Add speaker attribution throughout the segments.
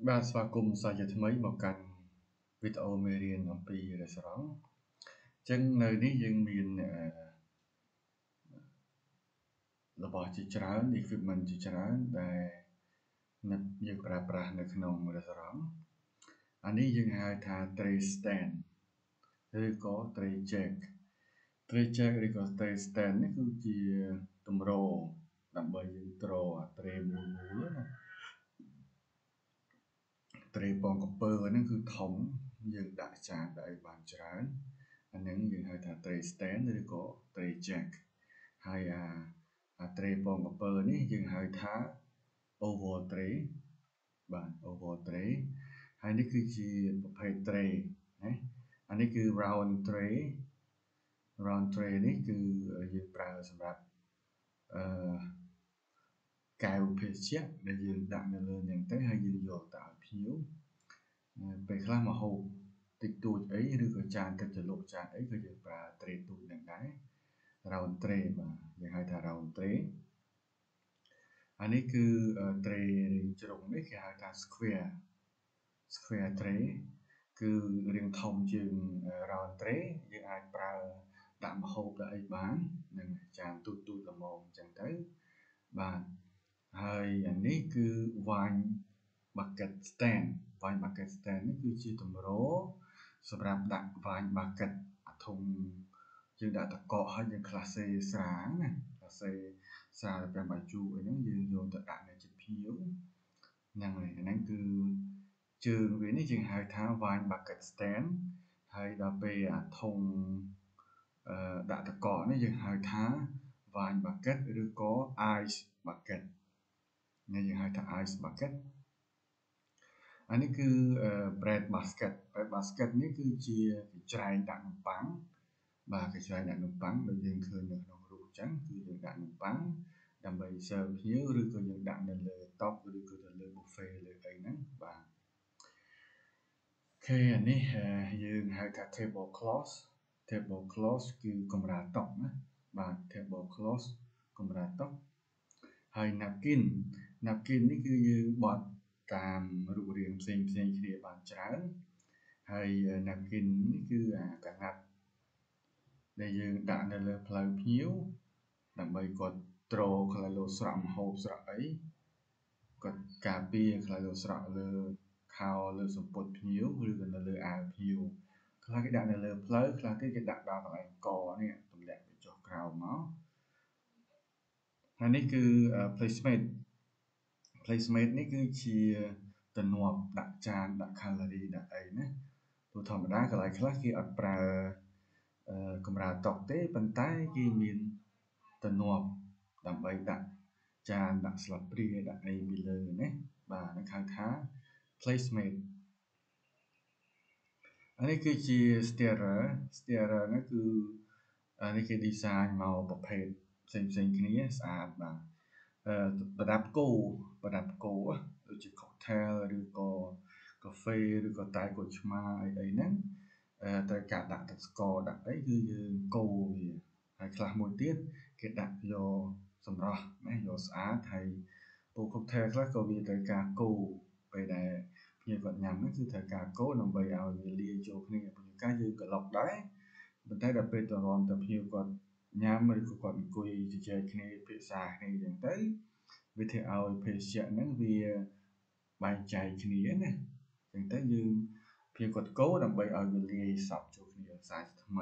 Speaker 1: បាទស្វាគមន៍សាជាថ្មីមកកាន់វីដេអូមេរៀនអំពីរេស្តូរ៉ង់អញ្ចឹងនៅនេះយើងមានរបស់ជាច្រើន equipment ជាច្រើនដែលយើងប្រើប្រាស់នៅក្នុងរេស្តូរ៉ង់អានេះយើងហៅថា tray stand ឬក៏ tray jack ឬក៏ tray stand នេះគឺជាទម្រដើម្បីយើងទ្រអា tray មួយណា tray ពងកំពើហ្នឹងគឺធំយើងដាក់ចានដាក់អីបានច្រើនអាហ្នឹងយើងហៅថា tray stand ឬក៏ tray jack ហើយអា tray ពងកំពើនេះយើងហៅថា oval tray បាទ oval tray ហើយនេះគឺជាប្រភេទ tray ណាអានេះគឺ round tray នេះគឺយើងប្រើសម្រាប់កែវភេសជ្ជៈដែលយើងដាក់នៅលើហ្នឹងទៅហើយយើងយកទៅឲ្យភ្ញៀវពេលខ្លះមកហូបតិចតួចអីឬក៏ចានទឹកជ្រលក់ចានអីក៏យើងប្រើ tray ទូចហ្នឹងដែរ round tray បាទយើងហៅថា round tray អានេះគឺ tray រាងជ្រុងនេះគេហៅថា square tray គឺរាងធំជាង round tray យើងអាចប្រើដាក់ម្ហូបដាក់អីបាននឹងចានទូចល្មមអញ្ចឹងទៅបាទហើយអានេះគឺ wine bucket stand នេះគឺជាទម្រសម្រាប់ដាក់ wine bucket អាធុងយើងដាក់ទឹកកកហើយយើងខ្លះសេស្រាណាខ្លះសេស្រាទៅបាយជូរអីហ្នឹងយើងយកទៅដាក់នៅជិតភ្ញៀវហ្នឹងហើយអាហ្នឹងគឺជើងវានេះយើងហៅថា wine bucket stand ហើយដល់ពេលអាធុងដាក់ទឹកកកនេះយើងហៅថា wine bucket ឬក៏ ice bucket នេះយើងហៅថា ice bucket អានេះគឺ bread basket នេះគឺជាកញ្ច្រែងដាក់នំប៉័ងបាទកញ្ច្រែងដាក់នំប៉័ងដូចយើងឃើញនៅក្នុងរូបអញ្ចឹងគឺយើងដាក់នំប៉័ងដើម្បី serve ភ្ញៀវឬក៏យើងដាក់នៅលើតុឬក៏ទៅលើ buffet លើអីហ្នឹងបាទអូខេអានេះយើងហៅថា table cloth គឺកម្រាលតុណាបាទ table cloth កម្រាលតុហើយ napkin នេះគឺយើងបត់តាមរូបរាងផ្សេងគ្នាបានច្រើនហើយ napkin នេះគឺកណាត់ដែលយើងដាក់នៅលើផ្លូវភ្ញៀវដើម្បីគាត់ទ្រខ្លះលោស្រក់ម្ហូបស្រក់អីគាត់ការពារខ្លះលោស្រក់លើខោលើសំពត់ភ្ញៀវឬក៏នៅលើអាវភ្ញៀវខ្លះគេដាក់នៅលើផ្លូវខ្លះទៀតគេដាក់ដល់កន្លែងកនេះទម្លាក់វាចុះក្រោមមកហើយនេះគឺ placement នេះគឺជាទំនាប់ដាក់ចានដាក់ calorie ដាក់អីណាព្រោះធម្មតាកន្លែងខ្លះគេអត់ប្រើកម្រាលតុទេប៉ុន្តែគេមានទំនាប់ដើម្បីដាក់ចានដាក់ស្លាបព្រាដាក់អីពីលើណាបាទហ្នឹងហៅថា placement អានេះគឺជា stirrer នេះគឺនេះគេ design មកប្រភេទផ្សេងគ្នាស្អាតបាទប្រដាប់គោដូចជា cocktail ឬក៏កាហ្វេឬក៏តែក្រូចឆ្មាអីហ្នឹងត្រូវការដាក់ទឹកស្ករដាក់អីគឺយើងកូរវាហើយខ្លះមួយទៀតគេដាក់យកសម្រស់ណាយកស្អាតហើយពូ cocktail ខ្លះក៏វាត្រូវការកូរពេលដែលភ្ញៀវគាត់ញ៉ាំហ្នឹងគឺត្រូវការកូរដើម្បីឲ្យវាលាយចូលគ្នាព្រោះកាលយើងក្លុកដែរប៉ុន្តែដល់ពេលទៅរំទៅភ្ញៀវគាត់ញ៉ាំឬក៏គាត់អង្គុយជជែកគ្នាពិសាគ្នាអញ្ចឹងទៅវាធ្វើឲ្យភេសជ្ជៈហ្នឹងវាបែងចែកគ្នាណាអញ្ចឹងទៅយើងភ្ញៀវគាត់កូរដើម្បីឲ្យវាលាយសព្វចូលគ្នាសាច់ថ្មី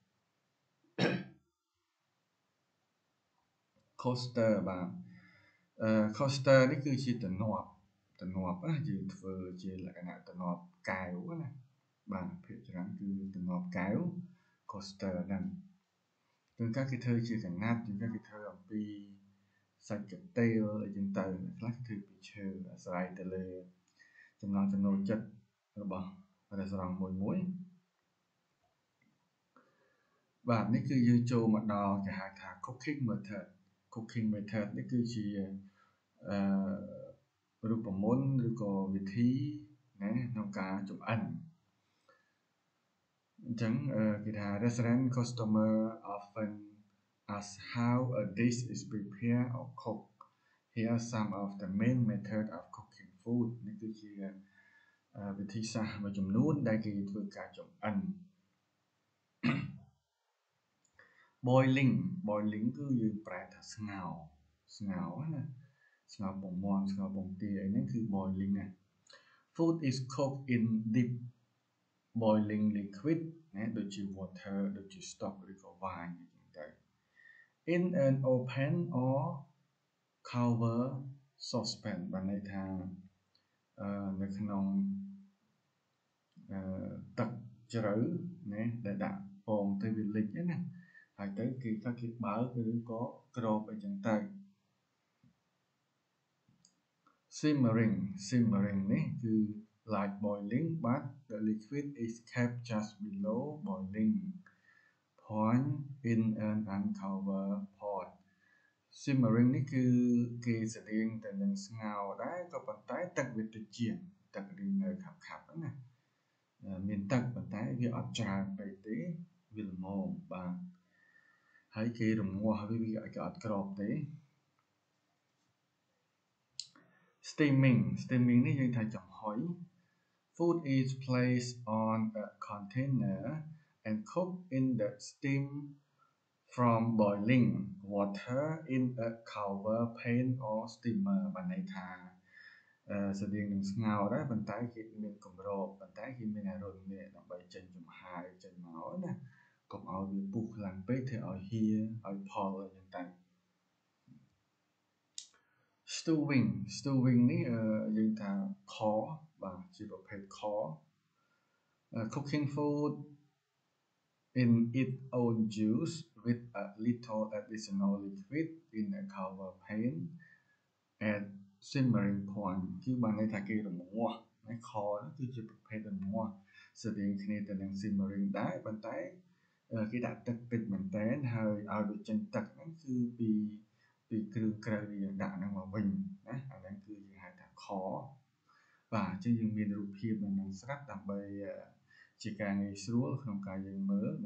Speaker 1: coaster បាទcoaster នេះគឺជាទំនាប់ណាយើងធ្វើជាលក្ខណៈទំនាប់កែវណាបាទភាគច្រើនគឺទំនាប់កែវ coaster ហ្នឹងជួនកាលគេធ្វើជាកណាត់ជួនកាលគេធ្វើអំពីសាច់កាទេលអីចឹងទៅខ្លះគេធ្វើពីឈើអាស្រ័យទៅលើចំណង់ចំណូលចិត្តរបស់រេស្តូរ៉ង់មួយបាទនេះគឺយើងចូលមកដល់គេហៅថា cooking method នេះគឺជារូបមន្តឬក៏វិធីណាក្នុងការចម្អិនអញ្ចឹងគេថា restaurant customer often ask how a dish is prepared or cooked here are some of the main method of cooking food នេះគឺជាវិធីសាស្ត្រមួយចំនួនដែលគេធ្វើការចម្អិន boiling គឺយើងប្រែថាស្ងោរណាស្ងោរពងមាន់ស្ងោរពងទាអីហ្នឹងគឺ boiling ណា food is cooked in deep boiling liquid ណាដូចជា water ដូចជា stock ឬក៏ wine អញ្ចឹងទៅ in an open or cover saucepan បានន័យថានៅក្នុងទឹកជ្រៅណាដែលដាក់ពងទៅវាលិចណាហើយទៅគេថាគេបើកឬក៏ក្របអីចឹងទៅ simmering នេះគឺ like boiling but the liquid is kept just below boiling point in an uncovered pot simmering នេះគឺគេស្តៀងទៅនឹងស្ងោរដែរក៏ប៉ុន្តែទឹកវាតិចជាងទឹករៀងនៅខាប់ណាមានទឹកប៉ុន្តែវាអត់ច្រើនពេកទេវាល្មមបាទហើយគេរងាស់វាគេអត់ក្របទេ steaming នេះយើងថាចំហុយ food is placed on a container and cooked in the steam from boiling water in a cover pan or steamer បានន័យថាស្តៀងនឹងស្ងោរដែរប៉ុន្តែគេមានគម្របប៉ុន្តែគេមានរុននេះដើម្បីចេញចំហាយចេញមកណាកុំឲ្យវាពុះខ្លាំងពេកធ្វើឲ្យហៀឲ្យផលអីចឹងទៅ stewing នេះយើងថាខបាទជាប្រភេទខ cooking food in its own juice with a little additional liquid in a cover pan at simmering point គឺបានន័យថាគេរងាស់ណាខនោះគឺជាប្រភេទរងាស់ស្តៀងគ្នាទៅនឹង simmering ដែរប៉ុន្តែគេដាក់ទឹកតិចមែនតើហើយឲ្យវាចេញទឹកហ្នឹងគឺពីគ្រឿងក្រៅដែលយើងដាក់ហ្នឹងមកវិញណាអាហ្នឹងគឺយើងហៅថាខបាទអញ្ចឹងយើងមានរូបភាពនៅក្នុងស្រាប់ដើម្បីជាការងាយស្រួលក្នុងការយើងមើល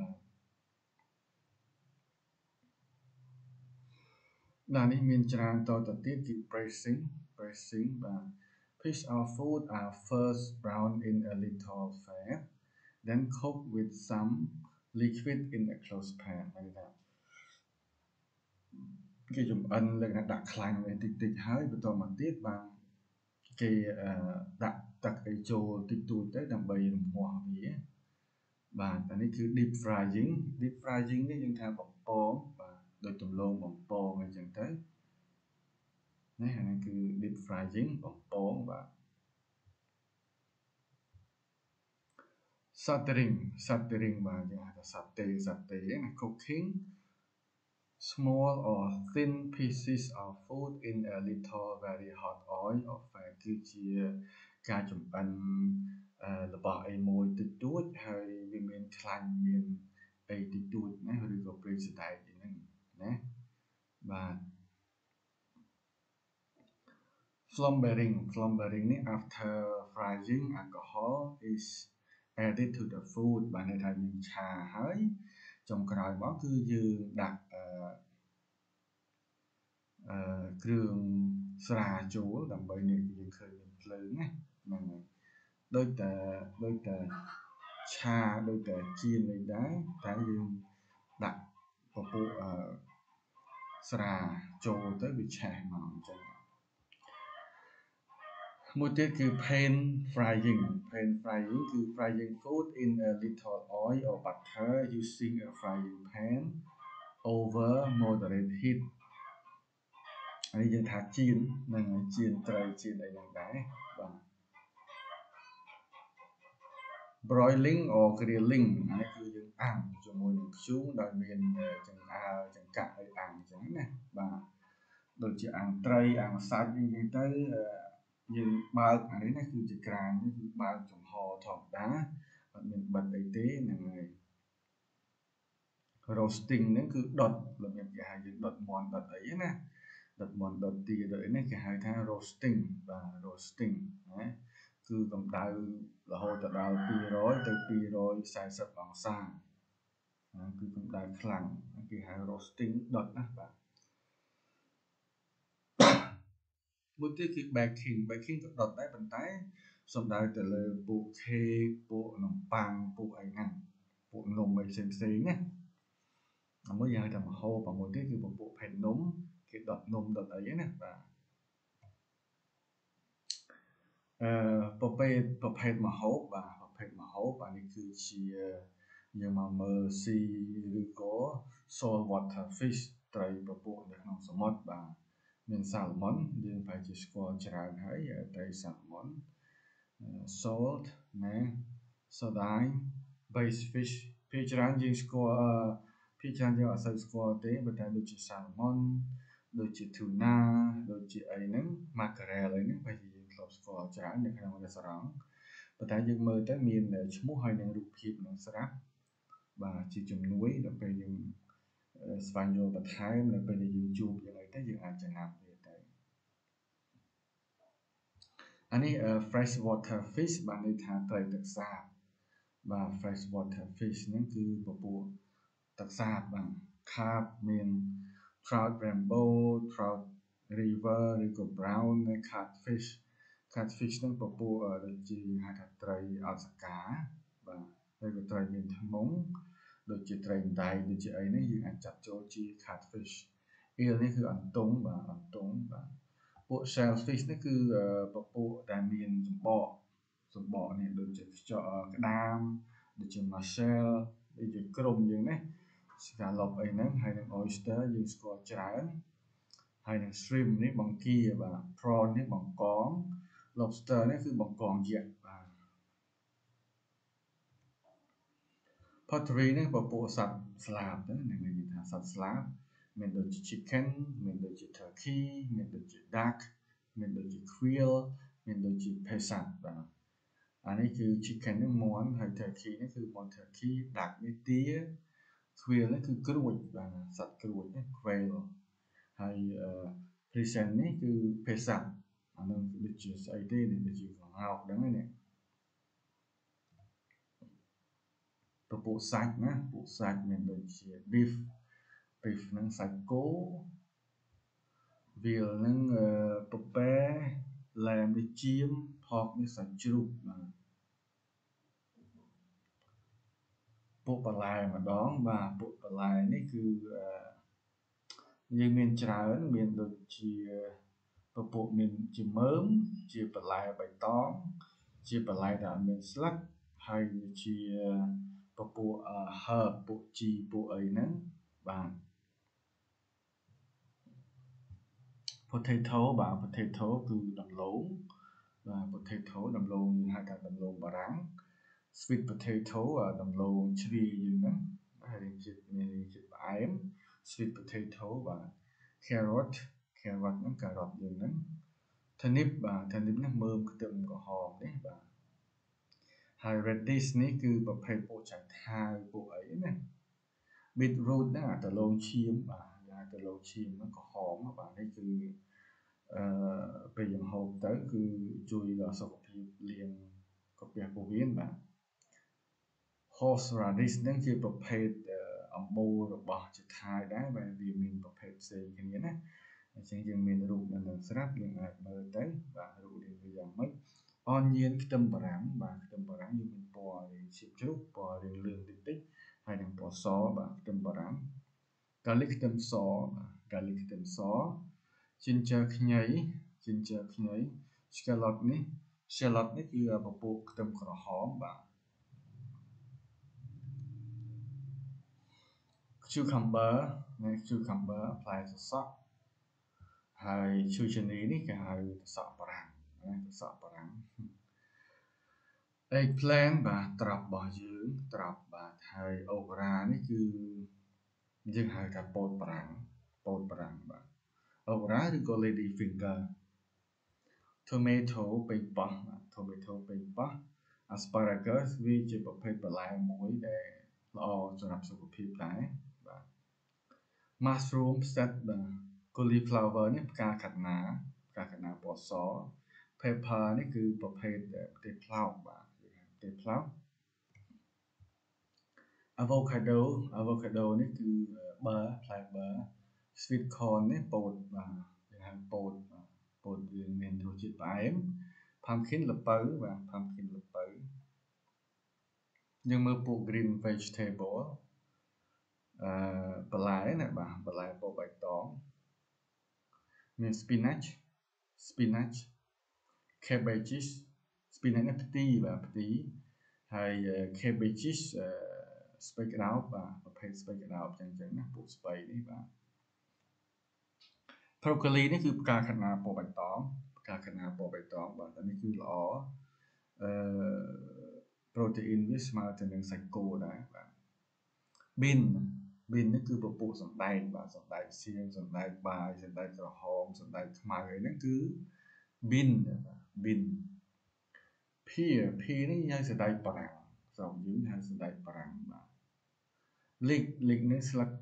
Speaker 1: បាទនេះមានច្រើនតទៅទៀតគឺ pressing បាទ piece of food are first browned in a little fat then cooked with some liquid in a close pan ហ្នឹងថាគេចម្អិនលក្ខណៈដាក់ខ្លាញ់តិចហើយបន្តមកទៀតបានគេដាក់ទឹកអីចូលតិចតួចទៅដើម្បីរំងាស់វាបាទអានេះគឺ deep frying នេះយើងថាបំពងបាទដូចទំលោងបំពងអីចឹងទៅណាអានេះគឺ deep frying បំពងបាទ Sautéing បាទយើងហៅថា sauté ណា cooking small or thin pieces of food in a little very hot oil or fat គឺជាការចម្អិនរបស់អីមួយតិចតួចហើយវាមានខ្លាញ់មានអីតិចតួចណាឬក៏ប្រេងសណ្ដែកអីហ្នឹងណាបាទ Flambering នេះ after frying alcohol is added to the food បានន័យថាយើងឆាហើយចុងក្រោយមកគឺយើងដាក់គ្រឿងស្រាចូលដើម្បីនេះយើងឃើញមានភ្លើងណាហ្នឹងហើយដូចតែឆាដូចតែចៀនអីដែរតែយើងដាក់ពពុះស្រាចូលទៅវាឆេះមកអញ្ចឹងមួយទៀតគឺ pan frying គឺ frying food in a little oil or butter using a frying pan over moderate heat ហើយយើងថាចៀននឹងចៀនត្រីចៀនអីយ៉ាងដែរបាទ broiling or grilling នេះគឺយើងអាំងជាមួយនឹងធ្យូងដោយមានចង្អើរចង្កាក់ឲ្យអាំងអញ្ចឹងណាបាទដូចជាអាំងត្រីអាំងសាច់អីចឹងទៅយើងបើកអានេះណាគឺជាក្រាននេះគឺបើកចំហធម្មតាអត់មានបិទអីទេហ្នឹងហើយ roasting ហ្នឹងគឺដុតរបៀបគេហៅយើងដុតមាន់ដុតអីណាដុតមាន់ដុតទាដុតអីនេះគេហៅថា roasting បាទ roasting ណាគឺកម្ដៅរហូតដល់200ទៅ240អង្សាគឺកម្ដៅខ្លាំងគេហៅ roasting ដុតណាបាទមួយទៀតគឺ baking ក៏ដុតដែរប៉ុន្តែសំដៅទៅលើពួកខេកពួកនំប៉័ងពួកអីហ្នឹងពួកនំអីផ្សេងៗណាមួយយ៉ាងថាម្ហូបមួយទៀតគឺពួកផែននំគេដុតនំដុតអីហ្នឹងណាបាទប្រភេទម្ហូបបាទប្រភេទម្ហូបអានេះគឺជាយើងមកមើលស៊ីឬក៏ salt water fish ត្រីពពួកនៅក្នុងសមុទ្របាទមាន salmon យើងប្រហែលជាស្គាល់ច្រើនហើយត្រី salmon salt ណា sardine bass fish ភាគច្រើនយើងស្គាល់ភាគច្រើនយើងអត់សូវស្គាល់ទេប៉ុន្តែដូចជា salmon ដូចជា tuna ដូចជាអីហ្នឹង mackerel អីហ្នឹងប្រហែលជាយើងធ្លាប់ស្គាល់ច្រើននៅក្នុងរេស្តូរ៉ង់ប៉ុន្តែយើងមើលទៅមានឈ្មោះហើយនឹងរូបភាពនឹងស្រាប់បាទជាជំនួយដល់ពេលយើងស្វែងយល់បន្ថែមនៅពេលដែលយើងជួបយ៉ាងអីទៅយើងអាចចំណាំវាទៅអានេះ fresh water fish បានន័យថាត្រីទឹកសាបបាទ fresh water fish ហ្នឹងគឺពពួកទឹកសាបបាទ carp មាន trout rainbow trout river ឬក៏ brown catfish ហ្នឹងពពួកដូចជាហៅថាត្រីអស្កាបាទឬក៏ត្រីមានថ្មងដូចជាត្រីដែកដូចជាអីនេះយើងអាចចាត់ចូលជា catfish អៀលនេះគឺអន្ទង់បាទអន្ទង់បាទពួក shellfish នេះគឺពពួកដែលមានសម្បកនេះដូចជាខ្យល់ក្តាមដូចជា mussel ដូចជាក្រុមយើងណា scallop អីហ្នឹងហើយនឹង oyster យើងស្គាល់ច្រើនហើយនឹង shrimp នេះបង្គាបាទ prawn នេះបង្កង lobster នេះគឺបង្កងយក្សបាទ pottery នេះពពួកសត្វស្លាបហ្នឹងនិយាយថាសត្វស្លាបមានដូចជា chicken មានដូចជា turkey មានដូចជា duck មានដូចជា quail មានដូចជា pheasant បាទអានេះគឺ chicken នេះមាន់ហើយ turkey នេះគឺមាន់ turkey duck នេះទា quail នេះគឺក្រួចបាទសត្វក្រួចណា quail ហើយ pheasant នេះគឺ pheasant អានោះដូចជាស្អីទេដូចជាក្ងោកហ្នឹងនេះពួកសាច់ណាពួកសាច់មានដូចជា beef ហ្នឹងសាច់គោវាលហ្នឹងពពែ lamb នេះចៀម pork នេះសាច់ជ្រូកបាទពួកបន្លែម្ដងបាទពួកបន្លែនេះគឺយើងមានច្រើនមានដូចជាពពួកមានជាមើមជាបន្លែបៃតងជាបន្លែដែលមានស្លឹកហើយជាពពួកherb ពួកជីពួកអីហ្នឹងបាទ potato បាទ potato គឺដំឡូងបាទ potato ដំឡូងយើងហៅថាដំឡូងបារាំង sweet potato ដំឡូងជ្រាយើងហ្នឹងហើយមានជាតិផ្អែម sweet potato បាទ carrot ហ្នឹងការ៉ុតយើងហ្នឹង turnip បាទ turnip នេះមើមខ្ទឹមក្រហមនេះបាទហើយ radish នេះគឺប្រភេទពួកចង្ខាវពួកអីណា beetroot ហ្នឹងអាដលងឈាមបាទអាដលងឈាមហ្នឹងក្រហមបាទនេះគឺពេលយើងហូបទៅគឺជួយដល់សុខភាពលាងកាពះពោះវៀនបាទ horseradish ហ្នឹងជាប្រភេទអំបូររបស់ជាថៃដែរបាទវាមានប្រភេទផ្សេងគ្នាណាអញ្ចឹងយើងមានរូបនៅនឹងស្រាប់យើងអាចមើលទៅបាទរូបរាងវាយ៉ាងម៉េចអនញៀនខ្ទឹមបារាំងបាទខ្ទឹមបារាំងយើងមានពណ៌រាងឈាបជ្រូកពណ៌រាងលឿងតិចហើយនឹងពណ៌សបាទខ្ទឹមបារាំងកាលីខ្ទឹមសបាទកាលីខ្ទឹមសចិញ្ចើខ្ញី scallop នេះគឺពពួកខ្ទឹមក្រហមបាទ cucumber ផ្លែសសក់ហើយឈូជនីនេះគេហៅសក់បារាំងណាសក់បារាំង eggplant បាទត្រប់របស់យើងត្រប់បាទហើយអូក្រានេះគឺយើងហៅថាពោតបារាំងបាទអូក្រាឬក៏ lady finger tomato ប៉េងប៉ោះ asparagus វាជាប្រភេទបន្លែមួយដែលល្អសម្រាប់សុខភាពដែរបាទ mushroom ផ្សិតបាទ cauliflower នេះផ្កាខាត់ណាពណ៌ស pepper នេះគឺប្រភេទប្រទេសផ្លោកបាទប្រទេសផ្លោក avocado នេះគឺផ្លែប័រ sweet corn នេះពោតបាទគេហៅពោតយើងមានរសជាតិផ្អែម pumpkin ល្ពៅបាទ pumpkin ល្ពៅយើងមើលពួក green vegetable បន្លែណាបាទបន្លែពណ៌បៃតងមាន spinach cabbages spinach នេះផ្ទីបាទផ្ទីហើយ cabbages ស្ពៃក្តោបបាទប្រភេទស្ពៃក្តោបចឹងណាពួកស្ពៃនេះបាទ broccoli នេះគឺផ្កាខាត់ណាពណ៌បៃតងផ្កាខាត់ណាពណ៌បៃតងបាទតែនេះគឺល្អprotein វាស្មើទៅនឹងសាច់គោដែរបាទ bean នេះគឺពពុះសណ្តែកបាទសណ្តែកសៀងសណ្តែកបាយសណ្តែកក្រហមសណ្តែកខ្មៅអីហ្នឹងគឺ bean បាទ bean pear នេះហៅសណ្តែកបារាំងស្រុកយើងហៅសណ្តែកបារាំងបាទ leek នេះស្លឹក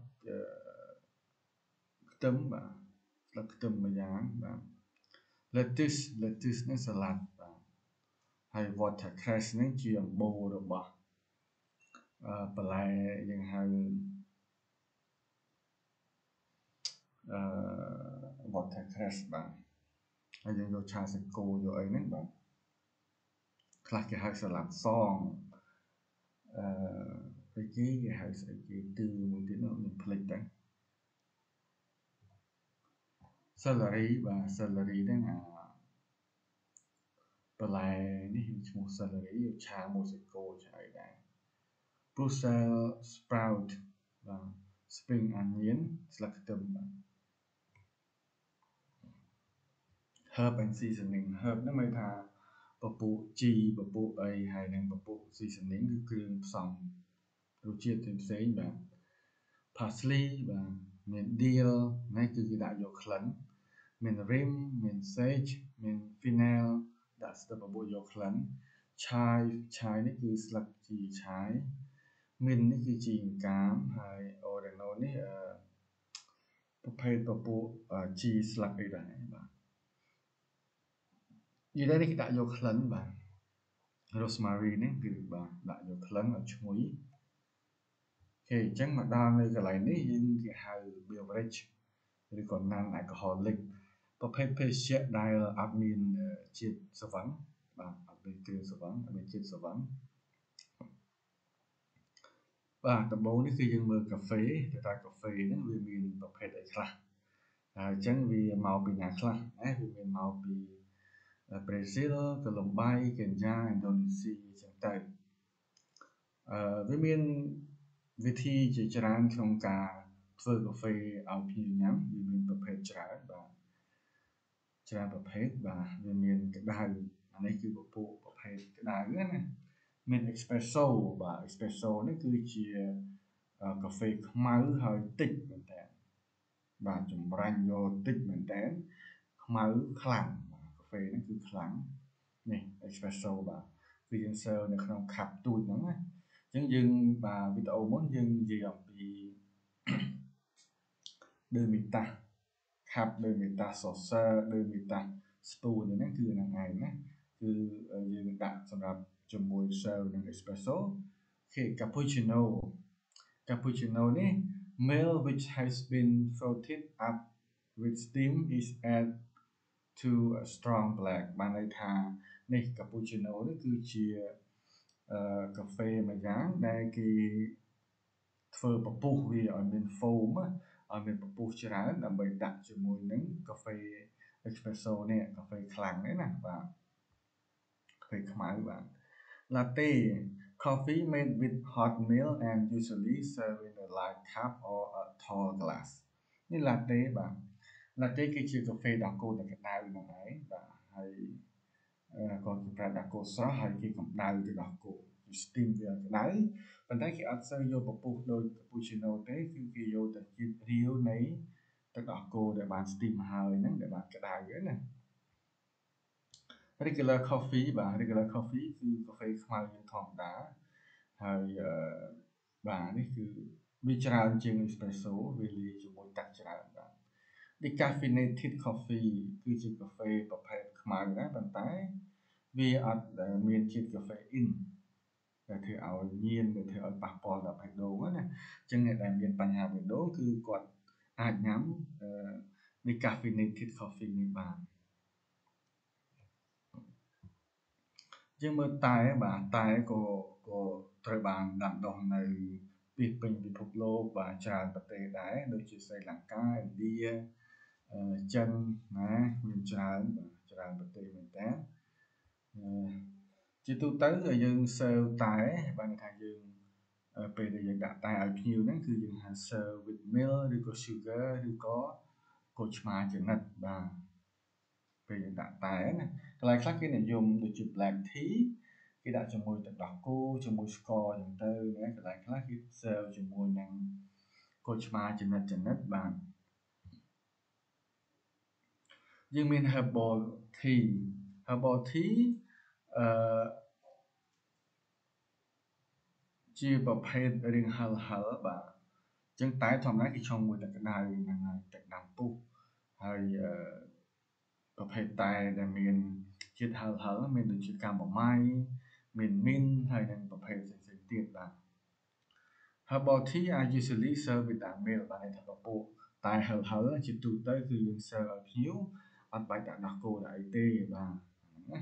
Speaker 1: ខ្ទឹមបាទស្លឹកខ្ទឹមមួយយ៉ាងបាទ lettuce នេះសាឡាត់បាទហើយ watercress នេះជាអំបូររបស់បន្លែយើងហៅwatercress បាទហើយយើងយកឆាសាច់គោយកអីហ្នឹងបាទខ្លះគេហៅសាឡាត់សងគេហៅស្អីគេគឺមួយទៀតនោះខ្ញុំភ្លេចដែរ celery បាទ celery ហ្នឹងបន្លែនេះឈ្មោះ celery យកឆាមួយសាច់គោឆ្អីដែរ Brussels sprout បាទ spring onion ស្លឹកខ្ទឹមបាទ herb and seasoning herb ហ្នឹងមានថាពពុះជីពពុះអីហើយនឹងពពុះ seasoning គឺគ្រឿងផ្សំរសជាតិផ្សេងបាទ parsley បាទមាន dill នេះគឺគេដាក់យកក្លិនមាន rym មាន sage មាន fennel ដាក់ស្ទឹបបបួលយកក្លិនឆាយនេះគឺស្លឹកជីឆាយ mint នេះគឺជីអង្កាមហើយ oregano នេះប្រភេទពពុះជីស្លឹកអីដែរបាទយីនេះគេដាក់យកក្លិនបាទ rosemary នេះគឺបាទដាក់យកក្លិនឲ្យឈ្ងុយអូខេអញ្ចឹងមកដល់នៅកន្លែងនេះយើងគេហៅ beverage ឬក៏ non alcoholic ប្រភេទភេសជ្ជៈដែលអត់មានជាតិស្វឹងបាទអត់មានគ្រឿងស្វឹងអត់មានជាតិស្វឹងបាទដំបូងនេះគឺយើងមើលកាហ្វេតើកាហ្វេហ្នឹងវាមានប្រភេទអីខ្លះហើយអញ្ចឹងវាមកពីណាខ្លះណាវាមានមកពីប្រេស៊ីលកូឡុំបៃកេនយ៉ាឥណ្ឌូនេស៊ីអញ្ចឹងទៅវាមានវិធីជាច្រើនក្នុងការធ្វើកាហ្វេឲ្យភ្ញៀវញ៉ាំវាមានប្រភេទច្រើនបាទច្រើនប្រភេទបាទវាមានក្តៅអានេះគឺពពុះប្រភេទក្តៅណាមាន espresso បាទ espresso នេះគឺជាកាហ្វេខ្មៅហើយតិចមែនតើបាទចម្រាញ់យកតិចមែនតើខ្មៅខ្លាំងបាទកាហ្វេនេះគឺខ្លាំងនេះ espresso បាទគឺយើង serve នៅក្នុង cup ទូចហ្នឹងណាអញ្ចឹងយើងបាទវីដេអូមុនយើងនិយាយអំពី demi-tasse cup demi-tasse saucer demi-tasse spoon ហ្នឹងគឺហ្នឹងឯងណាគឺយើងដាក់សម្រាប់ជាមួយ serve នឹង espresso អូខេ cappuccino នេះ milk which has been frothed up with steam is added to a strong black បានន័យថានេះ cappuccino នេះគឺជាកាហ្វេមួយយ៉ាងដែលគេធ្វើពពុះវាឲ្យមាន foam ឲ្យមានពពុះច្រើនដើម្បីដាក់ជាមួយនឹងកាហ្វេ espresso នេះកាហ្វេខ្លាំងនេះណាបាទកាហ្វេខ្មៅបាទ latte coffee made with hot milk and usually served in a large cup or a tall glass នេះ latte បាទ latte គឺជាកាហ្វេដោះគោតែក្តៅហ្នឹងឯងបាទហើយក៏គេប្រើដោះគោស្រស់ហើយគេកម្ដៅទៅដោះគោ steam វាក្តៅប៉ុន្តែគេអត់សូវយកពពុះដូច cappuccino ទេគឺគេយកតែជាតិរាវនៃទឹកដោះគោដែលបាន steam ហើយហ្នឹងដែលបានក្តៅហ្នឹងណា regular coffee បាទ regular coffee គឺកាហ្វេខ្មៅយើងធម្មតាហើយបាទនេះគឺវាច្រើនជាង espresso វាលាយជាមួយទឹកច្រើនបាទ decaffeinated coffee គឺជាកាហ្វេប្រភេទខ្មៅដែរប៉ុន្តែវាអត់មានជាតិកាហ្វេអ៊ីនដែលធ្វើឲ្យញៀនដែលធ្វើឲ្យប៉ះពាល់ដល់បេះដូងណាអញ្ចឹងអ្នកដែលមានបញ្ហាបេះដូងគឺគាត់អាចញ៉ាំdecaffeinated coffee នេះបានយើងមើលតែបាទតែក៏ត្រូវបានដាំដុះនៅពីពេញពិភពលោកបាទច្រើនប្រទេសដែរដូចជាស្រីលង្កាឥណ្ឌាចិនណាមានច្រើនបាទច្រើនប្រទេសមែនតើជាទូទៅយើង serve តែបានន័យថាយើងពេលដែលយើងដាក់តែឲ្យភ្ញៀវហ្នឹងគឺយើងហៅ serve with milk ឬក៏ sugar ឬក៏ក្រូចឆ្មាជានិតបាទពេលយើងដាក់តែណាកន្លែងខ្លះគេនិយមដូចជា black tea គេដាក់ជាមួយទឹកដោះគោជាមួយស្ករអញ្ចឹងទៅណាកន្លែងខ្លះគេ serve ជាមួយនឹងក្រូចឆ្មាជានិតបាទយើងមាន herbal tea អឺជាប្រភេទរាងហឹលបាទអញ្ចឹងតែធម្មតាគេឆុងមួយទឹកក្តៅហ្នឹងហើយទឹកដាំពុះហើយប្រភេទតែដែលមានជាតិហឹលមានដូចជាកាំបម៉ៃមានមីនហើយនិងប្រភេទផ្សេងៗទៀតបាទ Herbal tea are usually served without milk បាទថាពពួកតែហឹលជាទូទៅគឺយើង serve ឲ្យភ្ញៀវអត់បាច់ដាក់ដោះគោដាក់អីទេបាទណា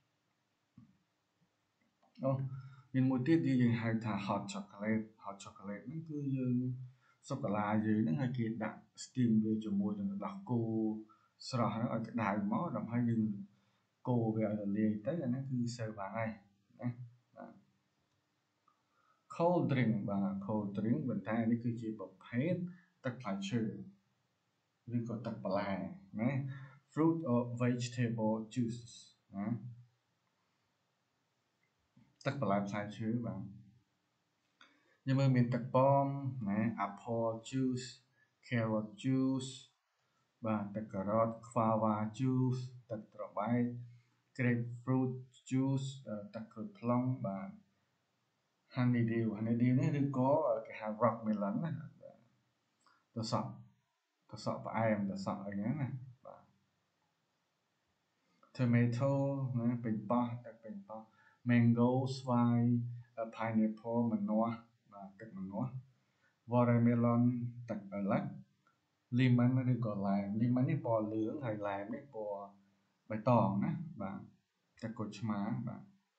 Speaker 1: អូមានមួយទៀតយើងហៅថា hot chocolate ហ្នឹងគឺយើងសូកូឡាយើងហ្នឹងឲ្យគេដាក់ steam វាជាមួយនឹងដោះគោស្រស់ហ្នឹងឲ្យក្តៅមកដើម្បីយើងកូរវាឲ្យរលាយទៅអាហ្នឹងគឺ serve បានហើយណាបាទ cold drink បាទ cold drink ប៉ុន្តែនេះគឺជាប្រភេទទឹកផ្លែឈើឬក៏ទឹកបន្លែណា fruit or vegetable juices ណាទឹកបន្លែផ្លែឈើបាទយើងមើលមានទឹកប៉មណា apple juice carrot juice បាទទឹកការ៉ុត guava juice ទឹកត្របែក grapefruit juice ទឹកក្រូចថ្លុងបាទ honeydew នេះឬក៏គេហៅ rock melon ណាទៅសក់ផ្អែមទៅសក់អីហ្នឹងណាបាទ tomato ណាពេញប៉ោះទឹកពេញប៉ោះ mango ស្វាយ pineapple ម្នាស់បាទទឹកម្នាស់ watermelon ទឹកឪឡឹក lemon ឬក៏ lime lemon នេះពណ៌លឿងហើយ lime នេះពណ៌បៃតងណាបាទទឹកក្រូចឆ្មាបាទ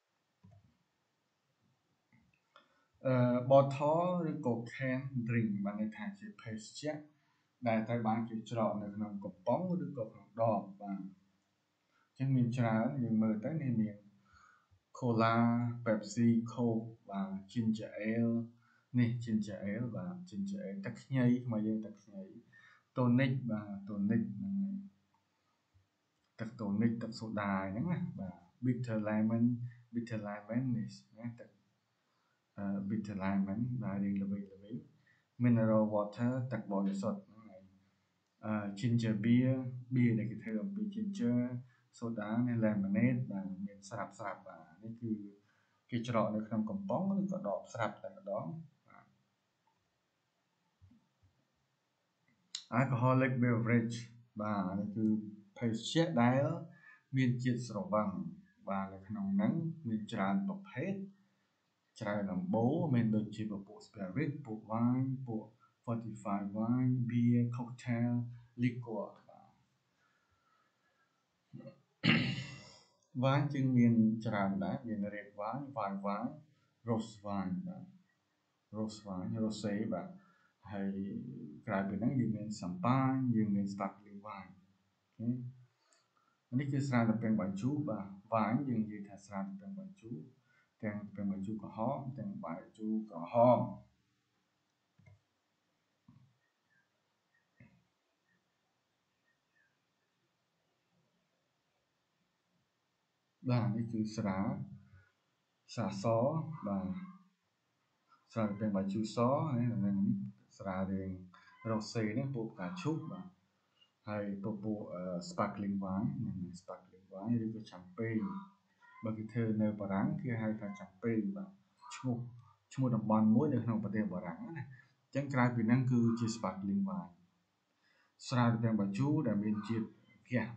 Speaker 1: bottle ឬក៏ can drink បានន័យថាជាភេសជ្ជៈដែលត្រូវបានគេច្រកនៅក្នុងកំប៉ុងឬក៏ក្នុងដបបាទអញ្ចឹងមានច្រើនយើងមើលទៅនេះមាន Cola Pepsi Coke បាទ Ginger Ale នេះ Ginger Ale បាទ Ginger Ale ទឹកខ្ញីខ្មែរយើងទឹកខ្ញី Tonic បាទ Tonic ហ្នឹងទឹក Tonic ទឹកសូដាហ្នឹងណាបាទ Bitter lemonនេះណាទឹកbitter lemon បាទរៀងល្វី mineral water ទឹកបរិសុទ្ធហ្នឹងហើយginger beer ដែលគេធ្វើអំពី ginger soda នេះ lemonade បាទមានស្រាប់បាទនេះគឺគេច្រកនៅក្នុងកំប៉ុងឬក៏ដបស្រាប់តែម្ដងបាទ alcoholic beverage បាទនេះគឺភេសជ្ជៈដែលមានជាតិស្រវឹងបាទនៅក្នុងហ្នឹងមានច្រើនប្រភេទច្រើនដំបូលមានដូចជាពពួក spirit ពួក wine ពួក fortified wine beer cocktail liquor បាទ wine ជាងមានច្រើនដែរមាន red wine white wine rose wine បាទ rose wine rose បាទហើយក្រៅពីហ្នឹងយើងមាន champagne យើងមាន sparkling wine នេះគឺស្រាទឹកពេញបាយជូរបាទ wine យើងនិយាយថាស្រាទឹកពេញបាយជូរទាំងពេញបាយជូរក្រហមទាំងបាយជូរក្រហមបាទនេះគឺស្រាសបាទស្រាទឹកពេញបាយជូរសហើយនឹងនេះស្រារាងរ៉ូសេនេះពួកផ្កាឈូកបាទហើយពួក sparkling wine និង sparkling wine ឬក៏ champagne បើគេធ្វើនៅបារាំងគេហៅថា champagne បាទឈ្មោះតំបន់មួយនៅក្នុងប្រទេសបារាំងណាអញ្ចឹងក្រៅពីហ្នឹងគឺជា sparkling wine ស្រាទឹកពេញបាយជូរដែលមានជាតិហ្គាស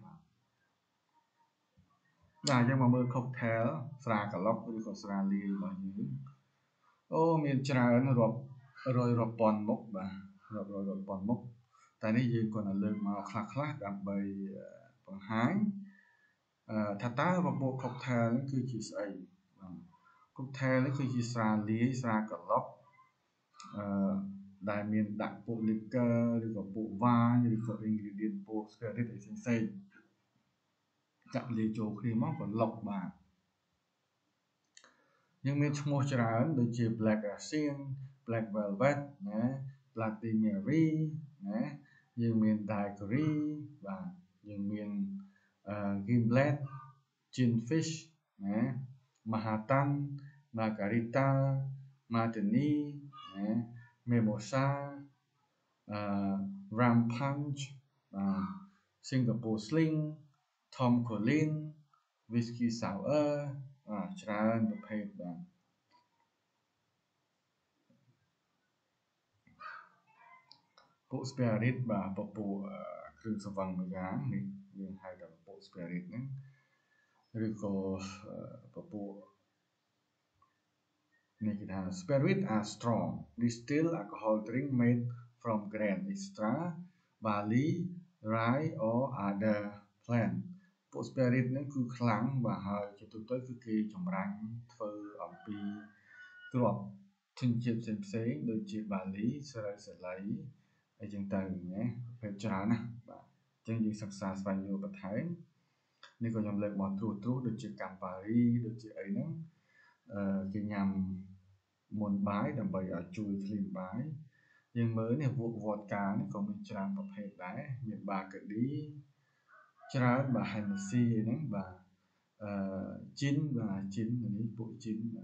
Speaker 1: បាទយើងមកមើល cocktail ស្រាក្លុកឬក៏ស្រាលាយរបស់យើងអូមានច្រើនរាប់ពាន់មុខបាទរាប់ពាន់មុខតែនេះយើងគាត់តែលើកមកខ្លះដើម្បីបង្ហាញថាតើរបប cocktail ហ្នឹងគឺជាស្អី cocktail នេះគឺជាស្រាលាយស្រាក្រឡុកដែលមានដាក់ពួក liquor ឬក៏ពួក wine ឬក៏ ingredient ពួក spirit អីផ្សេងៗចាក់លាយចូលគ្នាមកក៏ឡុកបាទយើងមានឈ្មោះច្រើនដូចជា black Russian black velvet ណា Bloody Mary ណាយើងមាន daiquiri បាទយើងមាន gimlet ginfish ណា Manhattan Margarita Martini ណា Mimosa Rum Punch បាទ Singapore Sling Tom Collins Whiskey Sour ច្រើនប្រភេទបាទពួក spirit បាទពពួកគ្រឿងស្រវឹងមួយយ៉ាងនេះយើងហៅថាពួក spirit ហ្នឹងឬក៏ពពួកនេះគេថា spirit are strong distilled alcohol drink made from grain extra barley rye or other plant ពួក spirit ហ្នឹងគឺខ្លាំងបាទហើយជាទូទៅគឺគេចម្រាញ់ធ្វើអំពីគ្រាប់ធញ្ញជាតិផ្សេងៗដូចជា barley ស្រូវសាលីអីចឹងទៅណាប្រភេទច្រើនណាស់បាទអញ្ចឹងយើងសិក្សាស្វែងយល់បន្ថែមនេះក៏ខ្ញុំលើកមកត្រួសដូចជា Campari ដូចជាអីហ្នឹងគេញ៉ាំមុនបាយដើម្បីឲ្យជួយឃ្លានបាយយើងមើលនេះពួក vodka នេះក៏មានច្រើនប្រភេទដែរមាន Bacardi ច្រើនបាទ Hennessy ហ្នឹងបាទgin បាទ gin នេះពួក gin បាទ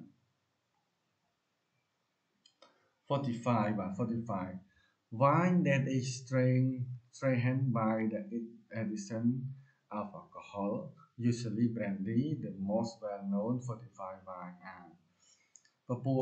Speaker 1: fortify បាទ fortify wine that is strengthened by the addition of alcohol usually brandy the most well known fortified wine ពពួក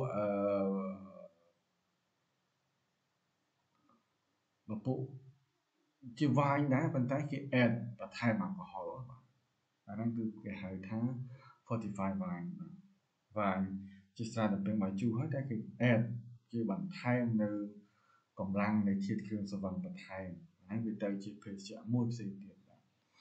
Speaker 1: ជា wine ដែរប៉ុន្តែគេ add បន្ថែម alcohol បាទអាហ្នឹងគឺគេហៅថា fortified wine បាទ wine ជាស្រាតែពេញបាយជូរហើយតែគេ add គេបន្ថែមនៅកម្លាំងនៃជាតិគ្រឿងស្រវឹងបន្ថែមហើយវាទៅជាភេសជ្ជៈមួយផ្សេងទៀតបាទ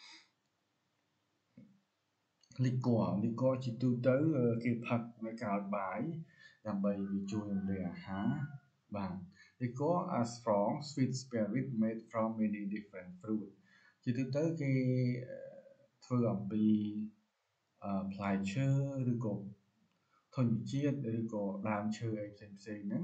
Speaker 1: liquor ជាទូទៅគេផឹកនៅក្រោយបាយដើម្បីវាជួយរំលាយអាហារបាទ liquor are strong sweet spirit made from many different fruit ជាទូទៅគេធ្វើអំពីផ្លែឈើឬក៏ធញ្ញជាតិឬក៏ដើមឈើអីផ្សេងៗហ្នឹង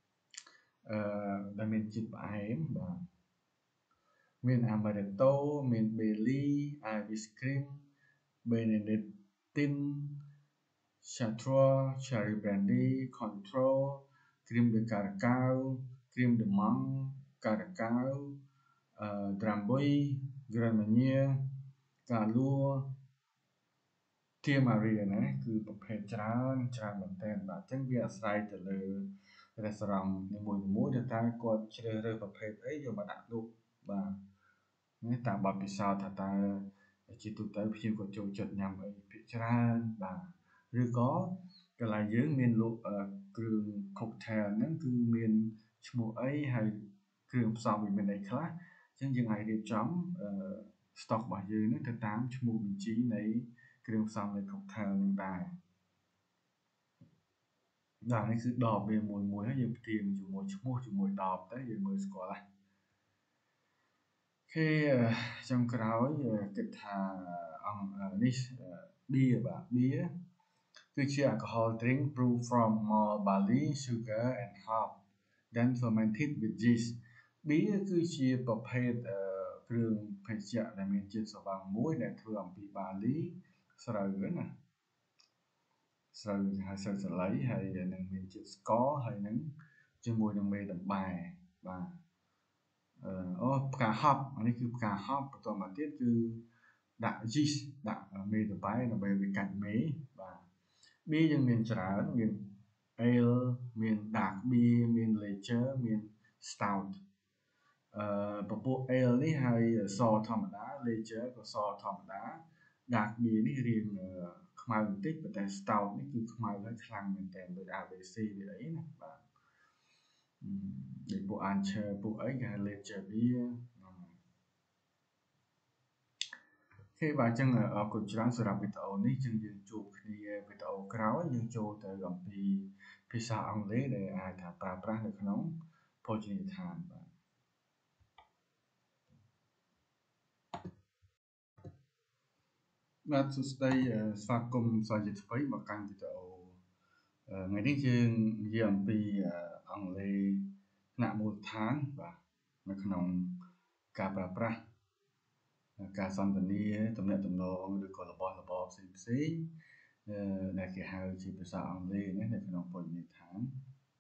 Speaker 1: ដែលមានជាតិផ្អែមបាទមាន amaretto មាន Bailey Irish cream Benedictine Chartreuse Cherry Brandy Control Crème de Cacao Crème de Menthe Cacao Drambuie Grand Marnier Kahlúa Tiamaria ណាគឺប្រភេទច្រើនមែនទែនបាទអញ្ចឹងវាអាស្រ័យទៅលើ restaurant នីមួយៗទៅតើគាត់ជ្រើសរើសប្រភេទអីយកមកដាក់លក់បាទនេះតាមបទពិសោធន៍ថាតើជាទូទៅភ្ញៀវគាត់ចូលចិត្តញ៉ាំអីភាគច្រើនបាទឬក៏កន្លែងយើងមានលក់គ្រឿង cocktail ហ្នឹងគឺមានឈ្មោះអីហើយគ្រឿងផ្សំវាមានអីខ្លះអញ្ចឹងយើងអាចរៀបចំ stock របស់យើងហ្នឹងទៅតាមឈ្មោះបញ្ជីនៃគ្រឿងផ្សំនៃ cocktail ហ្នឹងដែរនេះគឺដបវាមួយហើយយើងផ្ទៀងជាមួយឈ្មោះជាមួយដបទៅយើងមើលស្គាល់ណាគេចុងក្រោយគិតថានេះ beer បាទ beer គឺជា alcohol drink brewed from malt barley sugar and hop then fermented with yeast beer គឺជាប្រភេទគ្រឿងភេសជ្ជៈដែលមានជាតិស្រវឹងមួយដែលធ្វើអំពី barley ស្រូវណាស្រូវហើយស្រូវសាលីហើយនឹងមានជាតិស្ករហើយនឹងជាមួយនឹងមេដំបែបាទផ្កាហប់នេះគឺផ្កាហប់បន្តមកទៀតគឺដាក់ yeast ដាក់មេដំបែដើម្បីវាកាច់មេបាទប៊ីយើងមានច្រើនមាន ale មាន dark beer មាន lager មាន stout ពពួក ale នេះហើយសធម្មតា lager ក៏សធម្មតា dark beer នេះរាងខ្មៅបន្តិចប៉ុន្តែ stout នេះគឺខ្មៅហើយខ្លាំងមែនទែនដូច ABC ឬអីណាបាទដូចពួក Ancher ពួកអីគេហៅ lager beer khi bà chân ở cuộc chuyện sựรับvideo này chân dương chụp khi video kéo dương chụp từ gầnពីភាសាអង់គ្លេសដែលអាចថាប្រើប្រាស់នៅក្នុងភោជនីយដ្ឋានបាទសួស្តីស្វាគមន៍សាជាថ្មីមកកាន់វីដេអូថ្ងៃនេះយើងនិយាយអំពីអង់គ្លេសថ្នាក់មូលដ្ឋានបាទនៅក្នុងការប្រើប្រាស់ការសន្ទនាទំនាក់ទំនងឬក៏របស់របរផ្សេងៗដែលគេហៅជាភាសាអង់គ្លេសណានៅក្នុងភោជនីយដ្ឋាន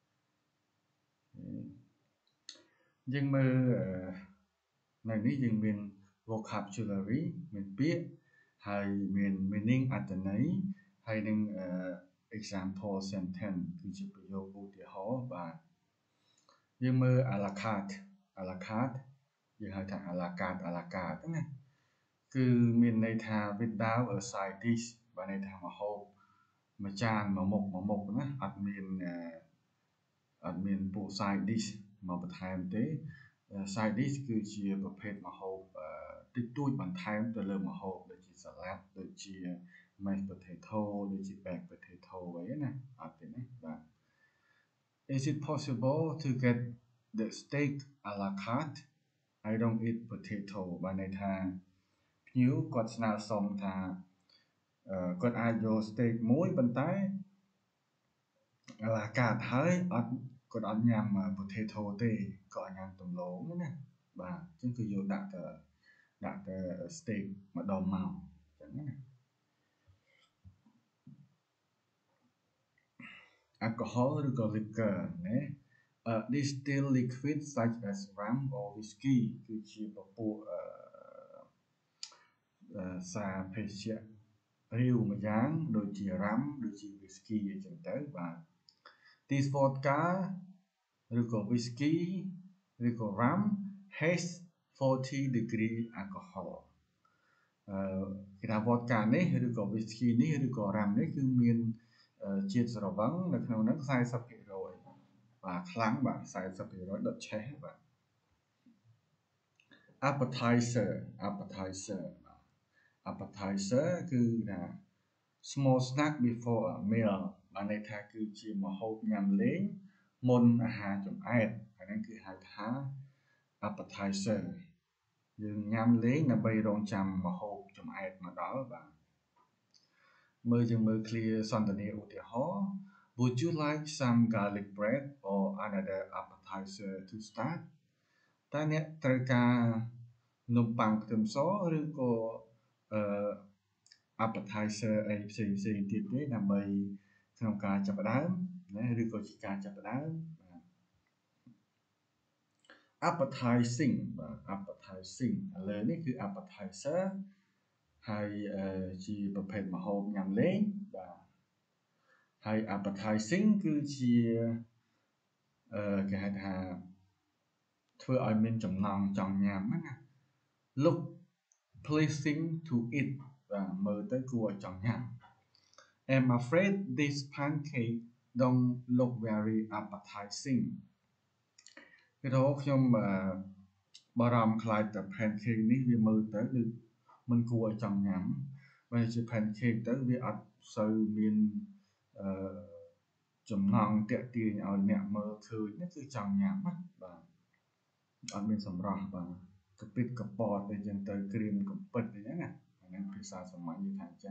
Speaker 1: យើងមើលនៅនេះយើងមាន vocabulary មានពាក្យហើយមាន meaning អត្ថន័យហើយនឹង example sentence គឺជាប្រយោគឧទាហរណ៍បាទយើងមើល à la carte យើងហៅថា à la carte ណាគឺមានន័យថា without a side dish បាទន័យថាម្ហូបមួយចានមួយមុខណាអត់មានពួក side dish មកបន្ថែមទេ side dish គឺជាប្រភេទម្ហូបតិចតួចបន្ថែមទៅលើម្ហូបដូចជា salad ដូចជា mashed potato ដូចជា baked potato អីណាអត់ទេណាបាទ Is it possible to get the steak à la carte I don't eat potato បាទន័យថាភ្ញៀវគាត់ស្នើសុំថាគាត់អាចយក steak មួយប៉ុន្តែ à la carte ហើយគាត់អត់ញ៉ាំ potato ទេគាត់ញ៉ាំដំឡូងណាបាទអញ្ចឹងគឺយកដាក់ទៅ steak ម្ដុំមកអញ្ចឹងណា alcohol ឬក៏ liquor ណា distilled liquid such as rum or whiskey គឺជាពពួកសារភេសជ្ជៈរាវមួយយ៉ាងដូចជា rum ដូចជា whisky អញ្ចឹងទៅបាទ This vodka ឬក៏ whisky ឬក៏ rum has 40 degree alcohol គេថា vodka នេះឬក៏ whisky នេះឬក៏ rum នេះគឺមានជាតិស្រវឹងនៅក្នុងហ្នឹង 40% បាទខ្លាំងបាទ 40% ដុតឆេះបាទ appetizer គឺថា small snack before a meal បានន័យថាគឺជាម្ហូបញ៉ាំលេងមុនអាហារចម្អែតអាហ្នឹងគឺហៅថា appetizer យើងញ៉ាំលេងដើម្បីរង់ចាំម្ហូបចម្អែតមកដល់បាទយើងមើល clear សន្ទនាឧទាហរណ៍ Would you like some garlic bread or another appetizer to start តើអ្នកត្រូវការនំប៉័ងខ្ទឹមសឬក៏appetizer អីផ្សេងទៀតទេដើម្បីក្នុងការចាប់ផ្ដើមណាឬក៏ជាការចាប់ផ្ដើមបាទ appetizing បាទ appetizing ឥឡូវនេះគឺ appetizer ហើយជាប្រភេទម្ហូបញ៉ាំលេងបាទហើយ appetizing គឺជាគេហៅថាធ្វើឲ្យមានចំណង់ចង់ញ៉ាំណា look pleasing to eat បាទមើលទៅគួរឲ្យចង់ញ៉ាំ I'm afraid this pancake don't look very appetizing គឺថាខ្ញុំបារម្ភខ្លាចតែ pancake នេះវាមើលទៅដូចមិនគួរឲ្យចង់ញ៉ាំបើជា pancake ទៅវាអត់សូវមានចំណង់ទាក់ទាញឲ្យអ្នកមើលឃើញនេះគឺចង់ញ៉ាំណាបាទអត់មានសម្រស់បាទកពិតកពតអីចឹងទៅក្រៀមកំពិតអីចឹងណាអាហ្នឹងភាសាសាមញ្ញនិយាយថាអញ្ចឹង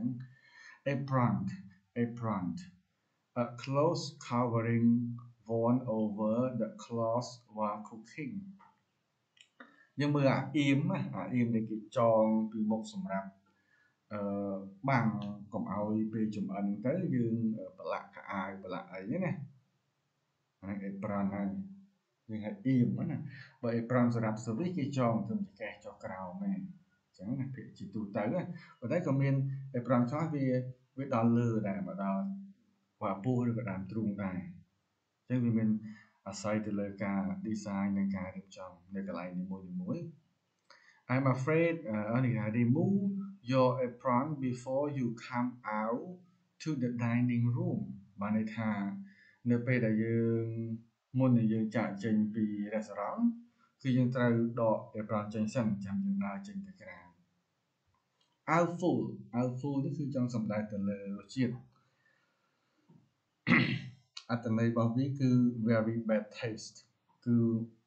Speaker 1: apron a cloth covering worn over the cloth while cooking យើងមើលអាអៀមណាអាអៀមដែលគេចងពីមុខសម្រាប់បាំងកុំឲ្យពេលចម្អិនទៅយើងប្រឡាក់កៅអៅប្រឡាក់អីណាអាហ្នឹង apron ហើយយើងហៅអៀមណាបើ apron សម្រាប់ service គេចងទៅចង្កេះចុះក្រោមហ្នឹងអញ្ចឹងណាភាគជាទូទៅណាប៉ុន្តែក៏មាន apron ខ្លះវាដល់លើដែរមកដល់ខ្វះពោះឬក៏ដើមទ្រូងដែរអញ្ចឹងវាមានអាស្រ័យទៅលើការ design និងការរៀបចំនៅកន្លែងនីមួយៗ I'm afraid remove your apron before you come out to the dining room បានន័យថានៅពេលដែលមុននឹងយើងចាកចេញពី restaurant គឺយើងត្រូវដក apron ចេញសិនចាំយើងដើរចេញទៅក្រៅ awful นี่คือចង់សំដៅទៅលើរសជាតិអត្ថន័យរបស់វាគឺ very bad taste គឺ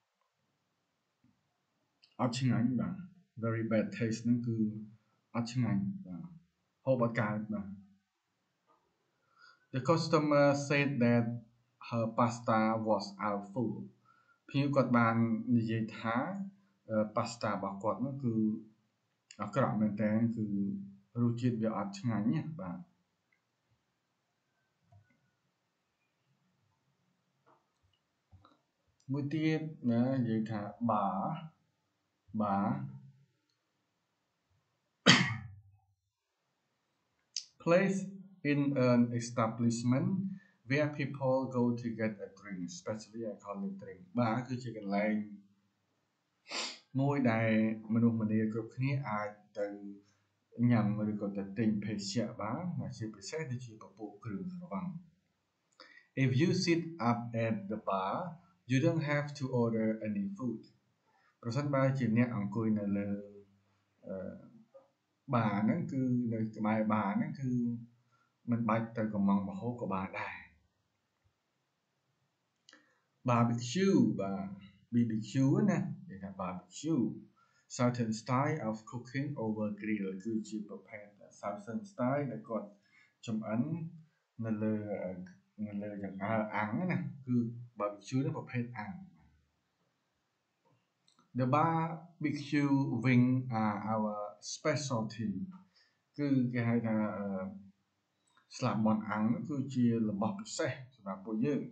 Speaker 1: អត់ឆ្ងាញ់បាទ very bad taste ហ្នឹងគឺអត់ឆ្ងាញ់បាទហូបអត់កើតបាទ The customer said that her pasta was awful ភ្ញៀវគាត់បាននិយាយថា pasta របស់គាត់នោះគឺអាក្រក់មែនតើគឺរសជាតិវាអត់ឆ្ងាញ់ណាបាទមួយទៀតណានិយាយថា bar place in an establishment where people go to get a drink especially alcoholic drink bar គឺជាកន្លែងមួយដែលមនុស្សម្នាគ្រប់គ្នាអាចទៅញ៉ាំឬក៏ទៅទិញភេសជ្ជៈបានជាពិសេសដូចជាពពុះគ្រឿងស្រវឹង If you sit up at the bar you don't have to order any food ប្រសិនបើជាអ្នកអង្គុយនៅលើបារហ្នឹងគឺនៅក្បែរបារហ្នឹងគឺមិនបាច់ទៅកំងម្ហូបក៏បានដែរ barbecue បាទ BBQ ណាគេថា barbecue certain style of cooking over grill គឺជាប្រភេទ southern style ដែលគាត់ចម្អិននៅលើចង្អើរអាំងណាគឺ barbecue នេះប្រភេទអាំង The barbecue wing are our specialty គឺគេហៅថាស្លាបមាន់អាំងគឺជារបស់ពិសេសសម្រាប់ពួកយើង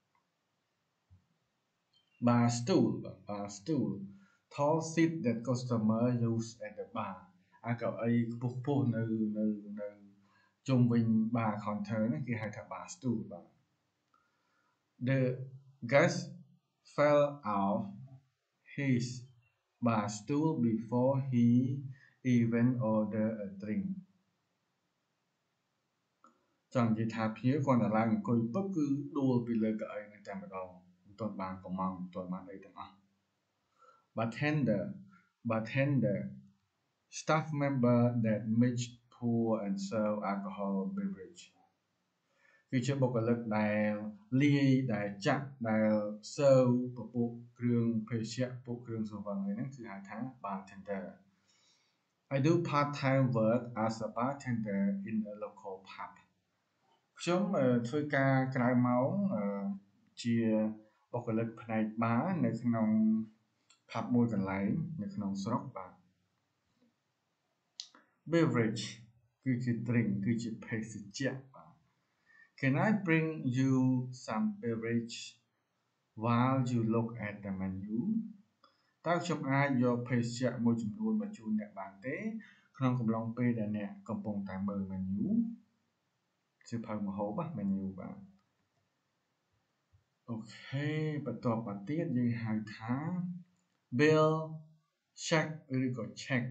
Speaker 1: bar stool tall seat that customer use at the bar អាកៅអីខ្ពស់នៅជុំវិញ bar counter ហ្នឹងគេហៅថា bar stool បាទ The guest fell off his bar stool before he even order a drink ចង់និយាយថាភ្ញៀវគាត់តែឡើងអង្គុយពឹបគឺដួលពីលើកៅអីនឹងតែម្ដងមិនទាន់បានកំងមិនទាន់បានអីទាំងអស់ bartender staff member that mix pour and serve alcohol beverage គឺជាបុគ្គលិកដែលលាយដែលចាក់ដែល serve ពពុះគ្រឿងភេសជ្ជៈពពុះគ្រឿងស្រវឹងហ្នឹងគឺហៅថា bartender I do part-time work as a bartender in a local pub ខ្ញុំធ្វើការក្រៅម៉ោងជាបុគ្គលិកផ្នែកបារនៅក្នុង pub មួយកន្លែងនៅក្នុងស្រុកបាទ beverage គឺជា drink គឺជាភេសជ្ជៈបាទ Can I bring you some beverage while you look at the menu តើខ្ញុំអាចយកភេសជ្ជៈមួយចំនួនមកជូនអ្នកបានទេក្នុងកំឡុងពេលដែលអ្នកកំពុងតែមើល menu សៀវភៅម្ហូប menu បាទអូខេបន្ទាប់មកទៀតយើងហៅថា bill check ឬក៏ check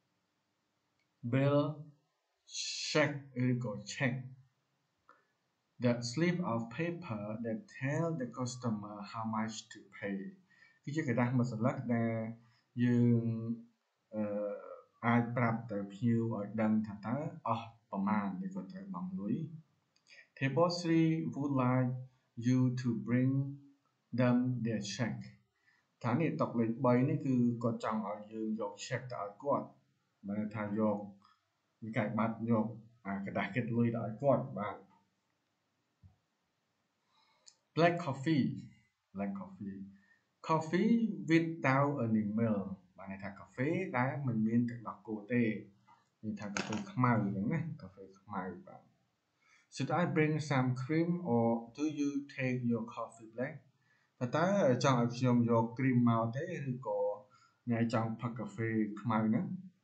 Speaker 1: bill check ឬក៏ check the slip of paper that tell the customer how much to pay គឺជាกระดาษមួយសន្លឹកដែលយើងអាចប្រាប់ទៅភ្ញៀវឲ្យដឹងថាតើអស់ប្រមាណឬក៏ត្រូវបង់លុយ Table 3 would like you to bring them their check ថានេះតុលេខ3នេះគឺគាត់ចង់ឲ្យយើងយក check ទៅឲ្យគាត់មិនថាយកវិក័យប័ត្រយកกระดาษគិតលុយទៅឲ្យគាត់បាទ Black coffee coffee without any milk បានន័យថាកាហ្វេដែលមិនមានទឹកដោះគោទេនិយាយថាកាហ្វេខ្មៅហ្នឹងណាកាហ្វេខ្មៅបាទ Should I bring some cream or do you take your coffee black តើចង់ឲ្យខ្ញុំយក cream មកទេឬក៏អ្នកចង់ផឹកកាហ្វេខ្មៅហ្នឹង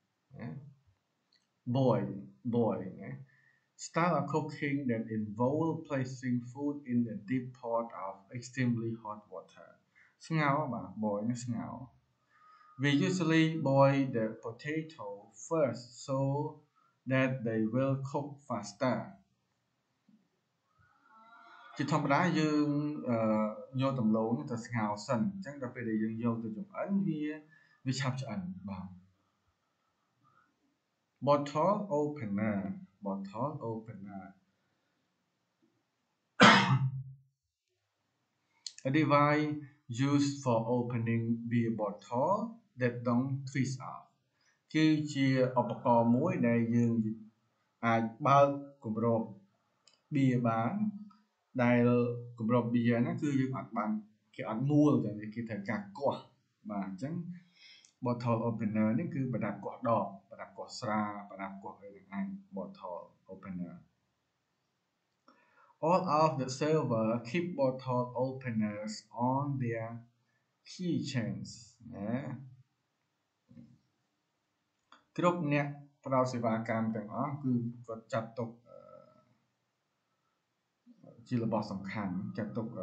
Speaker 1: boil ណា Style of cooking that involve placing food in a deep pot of extremely hot water ស្ងោរបាទ boil ណាស្ងោរ We usually boil the potato first so that they will cook faster ជាធម្មតាយើងយកដំឡូងទៅស្ងោរសិនអញ្ចឹងដល់ពេលដែលយើងយកទៅចម្អិនវាឆាប់ឆ្អិនបាទ bottle opener bottle opener a device used for opening beer bottle that don't twist off គឺជាឧបករណ៍មួយដែលយើងអាចបើកគម្រប beer បានដែលគម្រប beer ហ្នឹងគឺយើងអត់បានគេអត់មួលតែគេត្រូវការកោះបាទអញ្ចឹង bottle opener នេះគឺប្រដាប់កោះដបប្រដាប់កោះស្រាប្រដាប់កោះអីហ្នឹងឯង bottle opener all of the server keep bottle openers on their keychains ណាគ្រប់អ្នកផ្ដល់សេវាកម្មទាំងអស់គឺគាត់ចាត់ទុកជារបស់សំខាន់ចាត់ទុក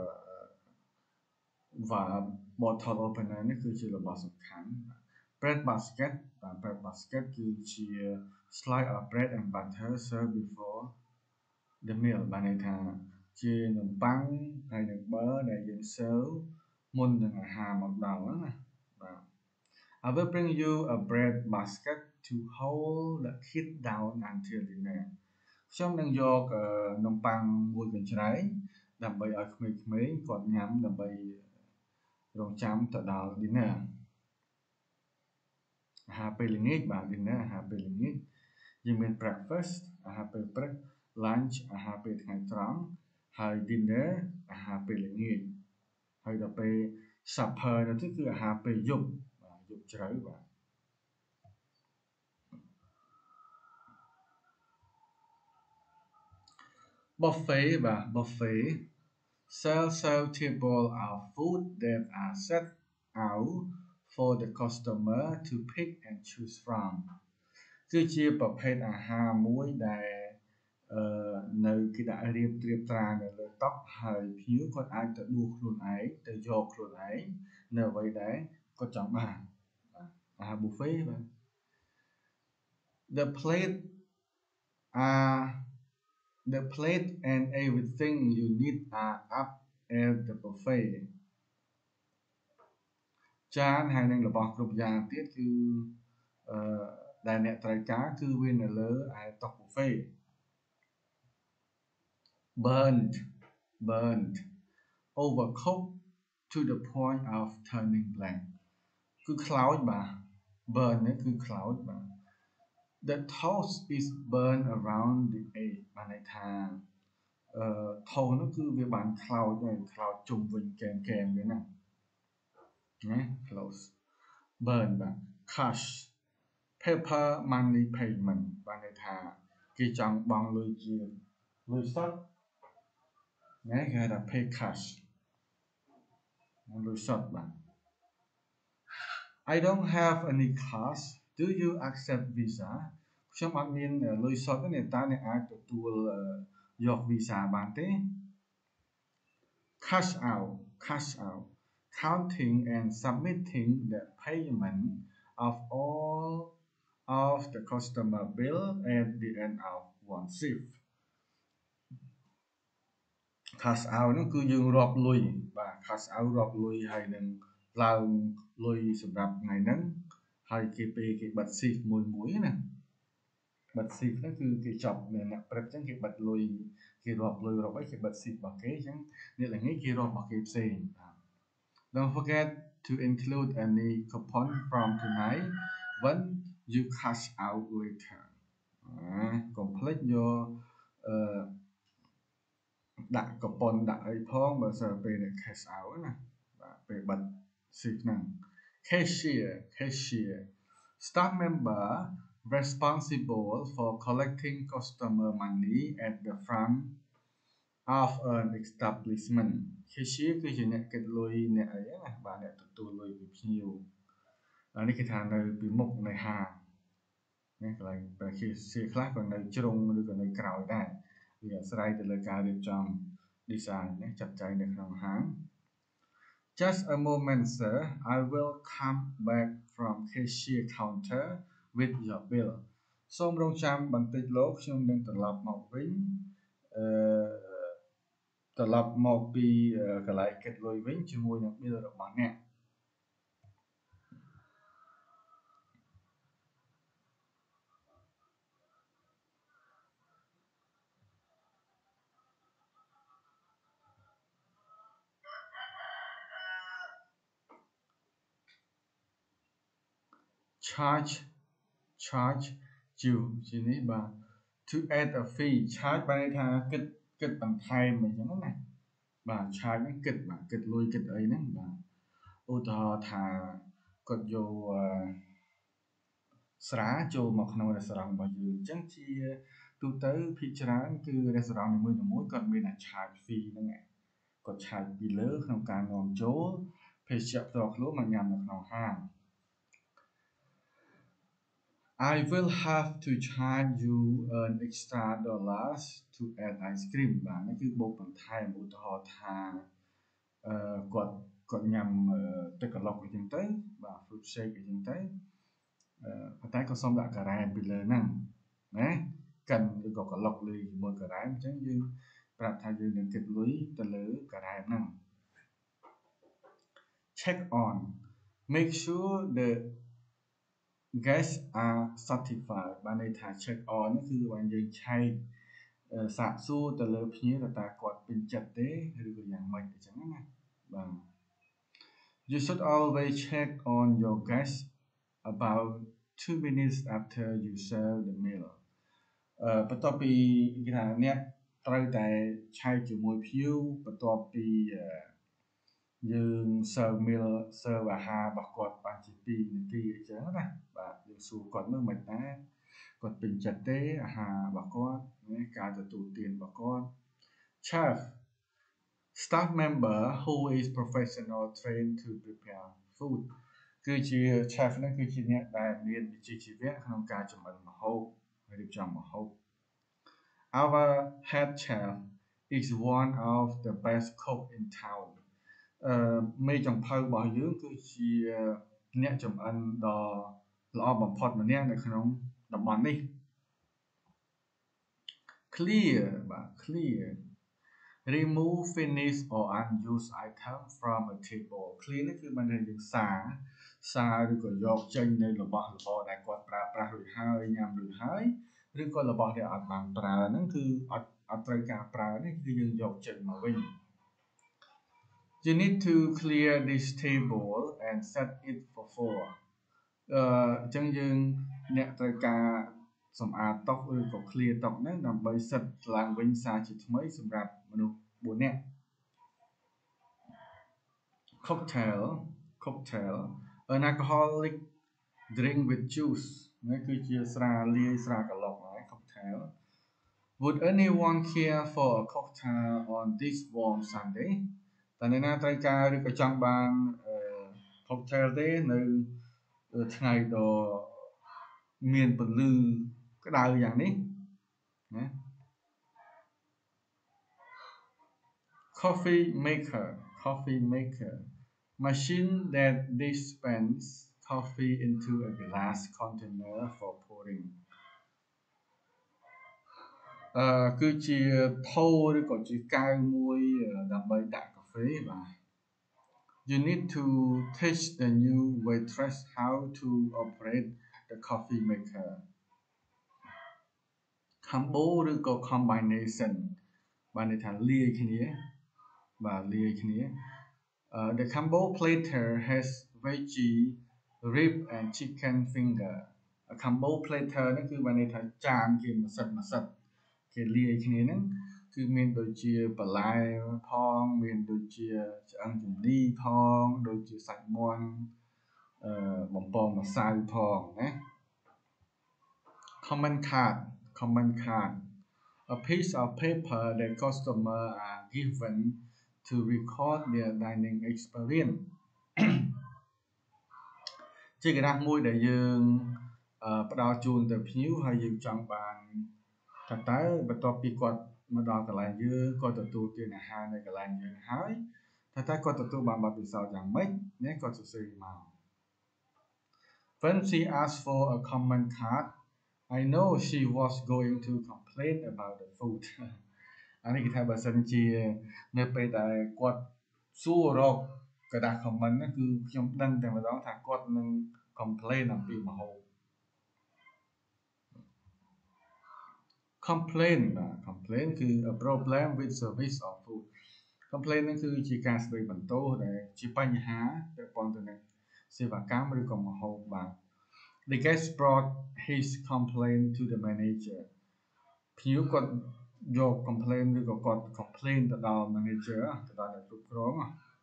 Speaker 1: bottle opener នេះគឺជារបស់សំខាន់ bread basket បាទ bread basket គឺជា slice of bread and butter served before the meal បានន័យថាជានំប៉័ងហើយនឹងប័រដែលយើង serve មុននឹងអាហារមកដល់ណាបាទ I will bring you a bread basket to hold the kid down until dinner ខ្ញុំនឹងយកនំប៉័ងមួយកញ្ច្រែងដើម្បីឲ្យក្មេងៗគាត់ញ៉ាំដើម្បីរងចាំទៅដល់ dinner អាហារពេលល្ងាចបាទ dinner អាហារពេលល្ងាចយើងមាន breakfast អាហារពេលព្រឹក lunch អាហារពេលថ្ងៃត្រង់ហើយ dinner អាហារពេលល្ងាចហើយដល់ពេល supper នោះទៅគឺអាហារពេលយប់បាទយប់ជ្រៅបាទ buffet បាទ buffet serve table of food that are set out for the customer to pick and choose from គឺជាប្រភេទអាហារមួយដែលនៅគេដាក់រៀបត្រៀបត្រានៅលើតុហើយភ្ញៀវគាត់អាចទៅដួសខ្លួនឯងទៅយកខ្លួនឯងនៅអ្វីដែលគាត់ចង់បានអាហារ buffet បាទ the plate and everything you need are up at the buffet ចានហើយនឹងរបស់គ្រប់យ៉ាងទៀតគឺដែលអ្នកត្រូវការគឺវានៅលើឯតុ buffet burnt overcooked to the point of turning black គឺខ្លោចបាទ burn នេះគឺខ្លោចបាទ the toast is burned around the egg បានន័យថាtoast នោះគឺវាបានខ្លោចហើយខ្លោចជុំវិញកែមវាណា close burn បាទ cash paper money payment បានន័យថាគេចង់បង់លុយជាលុយសុទ្ធគេហៅថា pay cash លុយសុទ្ធបាទ I don't have any cash do you accept visa ខ្ញុំអត់មានលុយសុទ្ធទេតើអ្នកអាចទទួលយក visa បានទេ cash out counting and submitting the payment of all of the customer bill at the end of one shift cash out នោះគឺយើងរាប់លុយបាទ cash out រាប់លុយហើយនឹងឡើងលុយសម្រាប់ថ្ងៃហ្នឹងហើយគេពេលគេបិទ shift មួយណាបិទ shift ហ្នឹងគឺគេចប់អ្នកព្រឹកអញ្ចឹងគេបិទលុយគេរាប់លុយរាប់អីគេបិទ shift របស់គេអញ្ចឹងអ្នកល្ងាចគេរាប់របស់គេផ្សេងបាទ Don't forget to include any coupon from tonight when you cash out later កុំភ្លេចយកដាក់កប៉ុនដាក់អីផងបើសិនពេលអ្នក cash out ណាបាទពេលបិទ shift ហ្នឹង cashier staff member responsible for collecting customer money at the front of an establishment cashier គឺជាអ្នកគិតលុយអ្នកអីណាបាទអ្នកទទួលលុយពីភ្ញៀវនេះគេថានៅពីមុខនៃហាងណាកន្លែងបើ cashier ខ្លះក៏នៅជ្រុងឬក៏នៅក្រោយដែរវាអាស្រ័យទៅលើការរៀបចំ design ណាចាត់ចែងនៅក្នុងហាង Just a moment sir I will come back from cashier counter with your bill សូមរងចាំបន្តិចលោកខ្ញុំនឹងត្រឡប់មកវិញត្រឡប់មកពីកន្លែងគិតលុយវិញជាមួយនឹង bill របស់អ្នក charge charge you ជានេះបាទ to add a fee charge បានន័យថាគិតបន្ថែមអញ្ចឹងណាបាទ charge ហ្នឹងគិតបាទគិតលុយគិតអីហ្នឹងបាទឧទាហរណ៍ថាគាត់យកស្រាចូលមកក្នុង restaurant របស់យើងអញ្ចឹងជាទូទៅភាគច្រើនគឺ restaurant នីមួយៗគាត់មាន charge fee ហ្នឹងគាត់ charge ពីលើក្នុងការនាំចូលភេសជ្ជៈផ្ទាល់ខ្លួនមកញ៉ាំនៅក្នុងហាង I will have to charge you an extra dollars to add ice cream បាទនេះគឺបូកបន្ថែមឧទាហរណ៍ថាគាត់ញ៉ាំទឹកកឡុកអញ្ចឹងទៅបាទ fruit shake អញ្ចឹងទៅប៉ុន្តែក៏សូមដាក់ការ៉េមពីលើហ្នឹងណាកិនឬក៏កឡុកលើជាមួយការ៉េមអញ្ចឹងយើងប្រាប់ថាយើងនឹងគិតលុយទៅលើការ៉េមហ្នឹង check on make sure the guests are satisfied បានន័យថា check on នោះគឺបានយើងឆែកសាកសួរទៅលើភ្ញៀវថាគាត់ពេញចិត្តទេឬក៏យ៉ាងម៉េចអញ្ចឹងណាបាទ You should always check on your guests about 2 minutes after you serve the meal បន្ទាប់ពីគេថាអ្នកត្រូវតែឆែកជាមួយភ្ញៀវបន្ទាប់ពីយើង serve meal serve អាហាររបស់គាត់បានជា2នាទីអញ្ចឹងណាបាទយើងសួរគាត់មើលមិនដែរគាត់ពេញចិត្តទេអាហាររបស់គាត់ណាការទទួលទានរបស់គាត់ Chef staff member who is professional trained to prepare food គឺជា chef ហ្នឹងគឺជាអ្នកដែលមានវិជ្ជាជីវៈក្នុងការចម្អិនម្ហូបរៀបចំម្ហូប Our head chef is one of the best cook in town មេចុងភៅរបស់យើងគឺជាអ្នកចម្អិនដ៏ល្អបំផុតម្នាក់នៅក្នុងតំបន់នេះ Clear បាទ Clear remove finished or unused item from a table clear នេះគឺបានន័យយើងសារឬក៏យកចេញនៅរបស់របរដែលគាត់ប្រើប្រាស់រួចហើយញ៉ាំរួចហើយឬក៏របស់ដែលអត់បានប្រើហ្នឹងគឺអត់ត្រូវការប្រើនេះគឺយើងយកចេញមកវិញ You need to clear this table and set it for 4អញ្ចឹងយើងអ្នកត្រូវការសម្អាតតុឬក៏ clear តុហ្នឹងដើម្បី set ឡើងវិញសារជាថ្មីសម្រាប់មនុស្ស4នាក់ cocktail an alcoholic drink with juice នេះគឺជាស្រាលាយស្រាកឡុកហើយ cocktail Would anyone care for a cocktail on this warm Sunday តើអ្នកណាត្រូវការឬក៏ចង់បាន cocktail ទេនៅថ្ងៃដ៏មានពន្លឺក្តៅយ៉ាងនេះណា Coffee maker machine that dispenses coffee into a glass container for pouring គឺជាថូឬក៏ជាកែវមួយដើម្បីដាក់កាហ្វេបាទ You need to teach the new waitress how to operate the coffee maker combo ឬក៏ combination បានន័យថាលាយគ្នាបាទលាយគ្នា The combo platter has veggie rib and chicken finger a combo platter ហ្នឹងគឺបានន័យថាចានគេមួយសិតគេលាយគ្នាហ្នឹងគឺមានដូចជាបន្លែផងមានដូចជាឆ្អឹងជំនីផងដូចជាសាច់មាន់បំពងម្សៅផងណា Comment card a piece of paper that customers are given to record their dining experience ជាกระดาษមួយដែលយើងផ្ដល់ជូនទៅភ្ញៀវហើយយើងចង់បានថាតើបន្ទាប់ពីគាត់មកដល់កន្លែងយើងគាត់ទទួលទានអាហារនៅកន្លែងយើងហើយថាតើគាត់ទទួលបានបទពិសោធន៍យ៉ាងម៉េចណាគាត់សរសេរមក When she asked for a comment card I know she was going to complain about the food អានេះគេថាបើសិនជានៅពេលដែលគាត់សួររកกระดาษ comment ហ្នឹងគឺខ្ញុំដឹងតែម្ដងថាគាត់នឹង complain អំពីម្ហូប complain បាទ complain គឺ a problem with service of food complain ហ្នឹងគឺជាការស្ដីបន្ទោសដែលជាបញ្ហាពាក់ព័ន្ធទៅនឹងសេវាកម្មឬក៏ម្ហូបបាទ The guest brought his complaint to the manager ភ្ញៀវគាត់យក complaint ឬក៏គាត់ complain ទៅដល់ manager ទៅដល់អ្នកគ្រប់គ្រង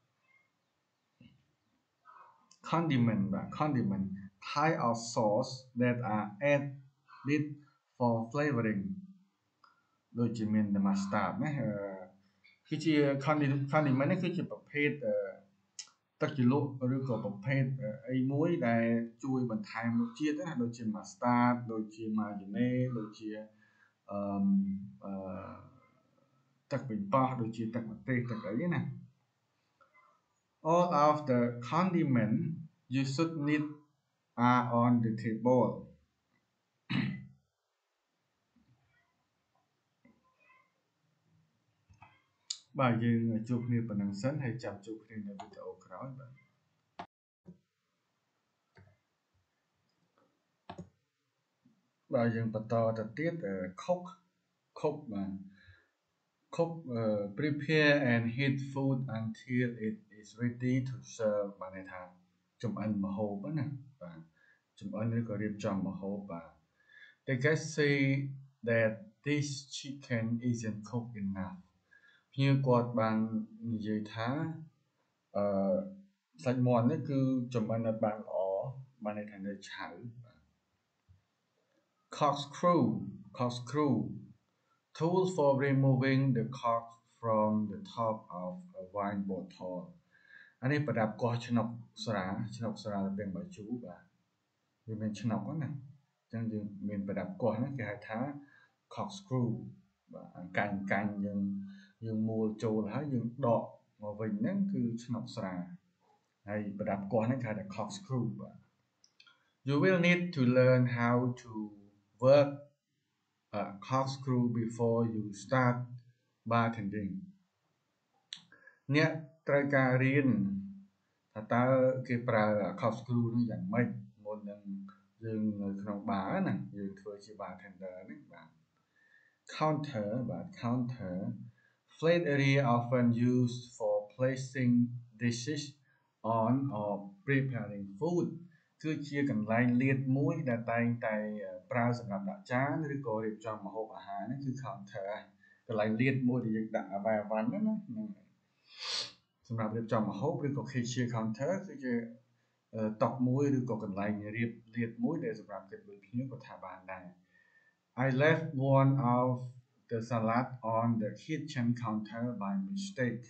Speaker 1: condiment បាទ condiment type of sauce that are added for flavoring ដូចជាមាន mustard ណាគឺជា condiment នេះគឺជាប្រភេទទឹកជ្រលក់ឬក៏ប្រភេទអីមួយដែលជួយបន្ថែមរសជាតិណាដូចជា mustard ដូចជា mayonnaise ដូចជាទឹកប៉េងប៉ោះដូចជាទឹកម្ទេសទឹកអីណា All of the condiment you should need are on the table បាទយើងជួបគ្នាប៉ុណ្ណឹងសិនហើយចាំជួបគ្នានៅវីដេអូក្រោយបាទយើងបន្តទៅទៀត cook បាទ cook prepare and heat food until it is ready to serve បានន័យថាចម្អិនម្ហូបណាបាទចម្អិនឬក៏រៀបចំម្ហូបបាទ The guys say that this chicken isn't cooked enough ភ្ញៀវគាត់បាននិយាយថាសាច់មាន់នេះគឺចម្អិនអត់បានល្អបានន័យថានៅឆៅ corkscrew tool for removing the cork from the top of a wine bottle អានេះប្រដាប់កោះឆ្នុកស្រាទៅពេញបាយជូរបាទវាមានឆ្នុកណាអញ្ចឹងយើងមានប្រដាប់កោះហ្នឹងគេហៅថា corkscrew បាទកាញ់យើងមួលចូលហើយយើងដកមកវិញហ្នឹងគឺឆ្នុកស្រាហើយប្រដាប់កោះហ្នឹងគេហៅថា corkscrew បាទ You will need to learn how to work a corkscrew before you start bartending អ្នកត្រូវការរៀនថាតើគេប្រើ corkscrew នេះយ៉ាងម៉េចមុននឹងយើងនៅក្នុង bar ណាយើងធ្វើជា bartender ហ្នឹងបាទ counter flat area often used for placing dishes on or preparing food គឺជាកន្លែងលាតមួយដែលតែងតែប្រើសម្រាប់ដាក់ចានឬក៏រៀបចំម្ហូបអាហារហ្នឹងគឺ counter កន្លែងលាតមួយដែលយើងដាក់អាវ៉ាវ៉ាន់ណាសម្រាប់រៀបចំម្ហូបឬក៏ kitchen counter គឺជាតុមួយឬក៏កន្លែងរៀបលាតមួយដែលសម្រាប់គិតលុយភ្ញៀវក៏ថាបានដែរ I left one of the salad on the kitchen counter by mistake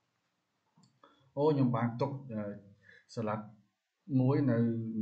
Speaker 1: ខ្ញុំបានទុកsalad មួយនៅ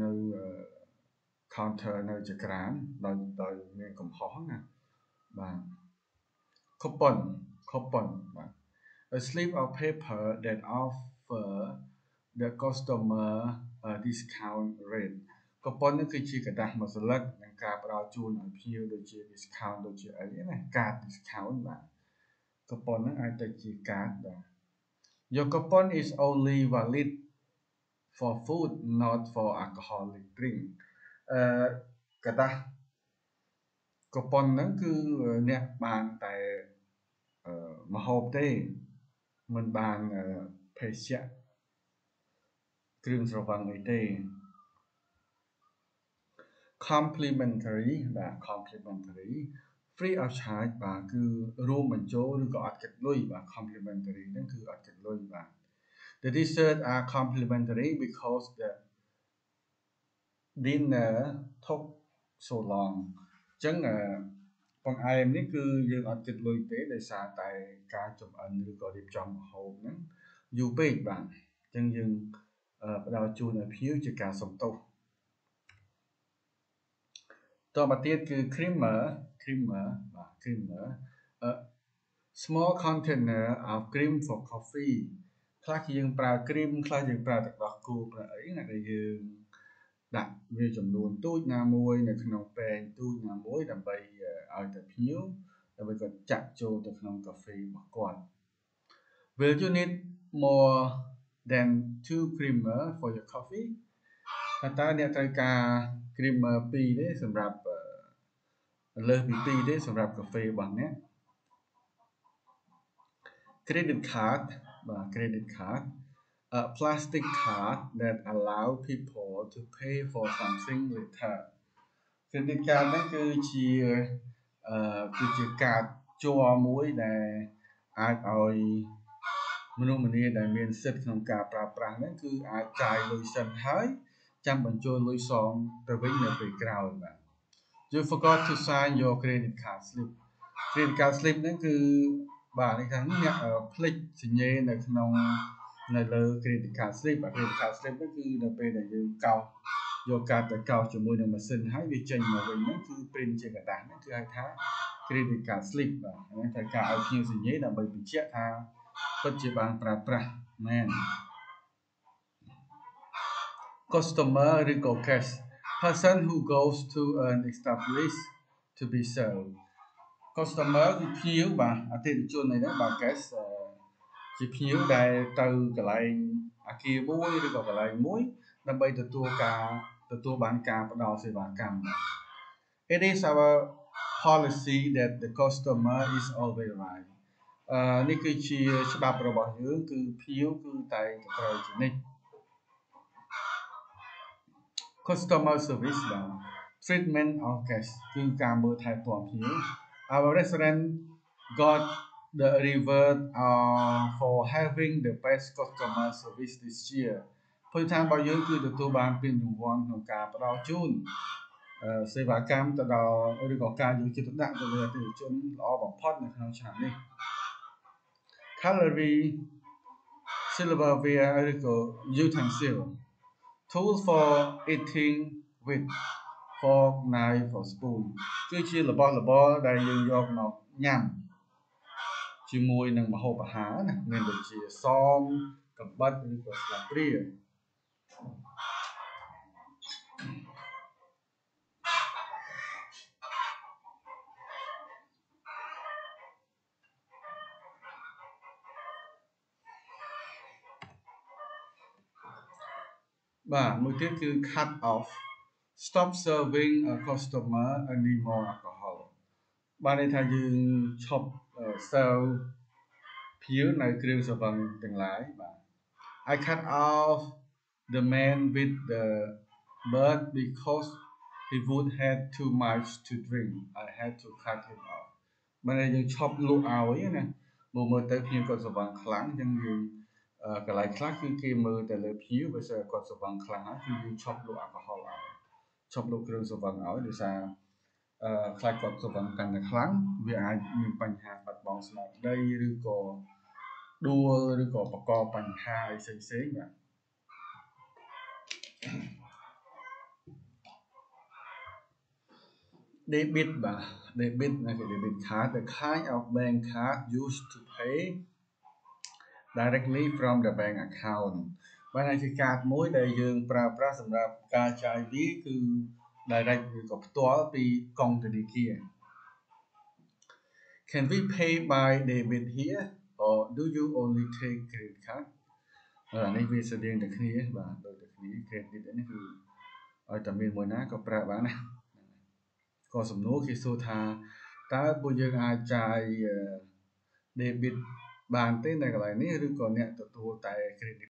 Speaker 1: counter នៅចក្រានដោយមានកំហុសណាបាទ coupon បាទ a slip of paper that offer the customer a discount rate coupon នេះគឺជាกระดาษមួយស្លឹកនឹងការផ្ដល់ជូនឲ្យភ្ញៀវដូចជា discount ដូចជាអីណាកាត discount បាទ coupon ហ្នឹងអាចទៅជាកាតបាទ Your coupon is only valid for food not for alcoholic drink กระดาษ coupon ហ្នឹងគឺអ្នកបានតែម្ហូបទេមិនបានភេសជ្ជៈគ្រឿងស្រវឹងអីទេ complimentary បាទ complimentary free of charge បាទគឺរួមបញ្ចូលឬក៏អត់គិតលុយបាទ complimentary ហ្នឹងគឺអត់គិតលុយបាទ The dessert are complimentary because the dinner took so long អញ្ចឹងបង្អែមនេះគឺយើងអត់គិតលុយទេដោយសារតែការចម្អិនឬក៏រៀបចំម្ហូបហ្នឹងយូរពេកបាទអញ្ចឹងយើងផ្ដល់ជូនឲ្យភ្ញៀវជាការសុំទោសតទៅទៀតគឺ creamer បាទ creamer small container of cream for coffee ខ្លះយើងប្រើ cream ខ្លះយើងប្រើទឹកដោះគោប្រើអីណាដែលយើងដាក់វាចំនួនទូចណាមួយនៅក្នុងពែងទូចណាមួយដើម្បីឲ្យតែភ្ញៀវដើម្បីគាត់ចាក់ចូលទៅក្នុងកាហ្វេរបស់គាត់ Will you need more than 2 creamer for your coffee តើអ្នកត្រូវការ creamer 2ទេសម្រាប់លើសពី2ទេសម្រាប់កាហ្វេរបស់អ្នក credit card បាទ credit card a plastic card that allow people to pay for something later credit card ហ្នឹងគឺជាកាតជ័រមួយដែលអាចឲ្យមនុស្សម្នាដែលមានសិទ្ធិក្នុងការប្រើប្រាស់ហ្នឹងគឺអាចចាយលុយសិនហើយចាំបញ្ចូលលុយសងទៅវិញនៅពេលក្រោយបាទ You forgot to sign your credit card slip credit card slip ហ្នឹងគឺបាទនេះខាងអ្នកភ្លេចសញ្ញេនៅក្នុងនៅលើ credit card slip credit card slip ហ្នឹងគឺនៅពេលដែលយើងកោសយកកាតទៅកោសជាមួយនឹងម៉ាស៊ីនហើយវាចេញមកវិញហ្នឹងគឺ print ជាกระดาษហ្នឹងគឺហៅថា credit card slip បាទហ្នឹងត្រូវការឲ្យភ្ញៀវសញ្ញេដើម្បីបញ្ជាក់ថាពិតជាបានប្រើប្រាស់មែន customer ឬក៏ cash person who goes to an established to be served customer គឺភ្ញៀវបាទអតិថិជនហ្នឹងបាទ cash ជាភ្ញៀវដែលទៅកន្លែងអគារមួយឬក៏កន្លែងមួយដើម្បីទទួលបានការផ្ដល់សេវាកម្ម It is our policy that the customer is always right នេះគឺជាច្បាប់របស់យើងគឺភ្ញៀវគឺតែត្រូវជានិច្ច customer service បាទ treatment of guests គឺការមើលថែទាំភ្ញៀវ Our restaurant got the reward for having the best customer service this year ភោជនីយដ្ឋានរបស់យើងគឺទទួលបានពានរង្វាន់ក្នុងការផ្ដល់ជូនសេវាកម្មទៅដល់ឬក៏ការយកចិត្តទុកដាក់ទៅលើអតិថិជនល្អបំផុតនៅក្នុងឆ្នាំនេះ Cutlery silverware ឬក៏ utensil tool for eating with fork knife or spoon គឺជារបស់របរដែលយើងយកមកញ៉ាំជាមួយនឹងម្ហូបអាហារណាមានដូចជាសមកាំបិតឬក៏ស្លាបព្រាបាទមួយទៀតគឺ cut off stop serving a customer any more alcohol បានន័យថាយើងឈប់ serve ភ្ញៀវនៅគ្រឿងស្រវឹងទាំងឡាយបាទ I cut off the man with the bird because he would had too much to drink I had to cut him off បានន័យយើងឈប់លក់ឲ្យណាមកមើលទៅភ្ញៀវគាត់ស្រវឹងខ្លាំងអញ្ចឹងយើងកន្លែងខ្លះគឺគេមើលតែលើភ្ញៀវបើសិនគាត់ស្រវឹងខ្លាំងហើយគឺយើងឈប់លក់អាល់កុហុលឲ្យឈប់លក់គ្រឿងស្រវឹងឲ្យដោយសារខ្លាចគាត់ស្រវឹងកាន់តែខ្លាំងវាអាចមានបញ្ហាបាត់បង់ស្មារតីឬក៏ដួលឬក៏បង្កបញ្ហាអីផ្សេងៗបាទ debit បាទ debit ណាគេ debit card the kind of bank card used to pay directly from the bank account បានហើយជាកាតមួយដែលយើងប្រើប្រាស់សម្រាប់ការចាយវាគឺ direct ឬក៏ផ្ទាល់ពីកុងធនាគារ Can we pay by debit here or do you only take credit card អានេះវាស្រដៀងតែគ្នាបាទដូចតែគ្នា credit នេះគឺឲ្យតែមានមួយណាក៏ប្រើបានណាក៏សំណួរគេសួរថាតើពួកយើងអាចចាយ debit បានទេនៅកន្លែងនេះឬក៏អ្នកទទួលតែ credit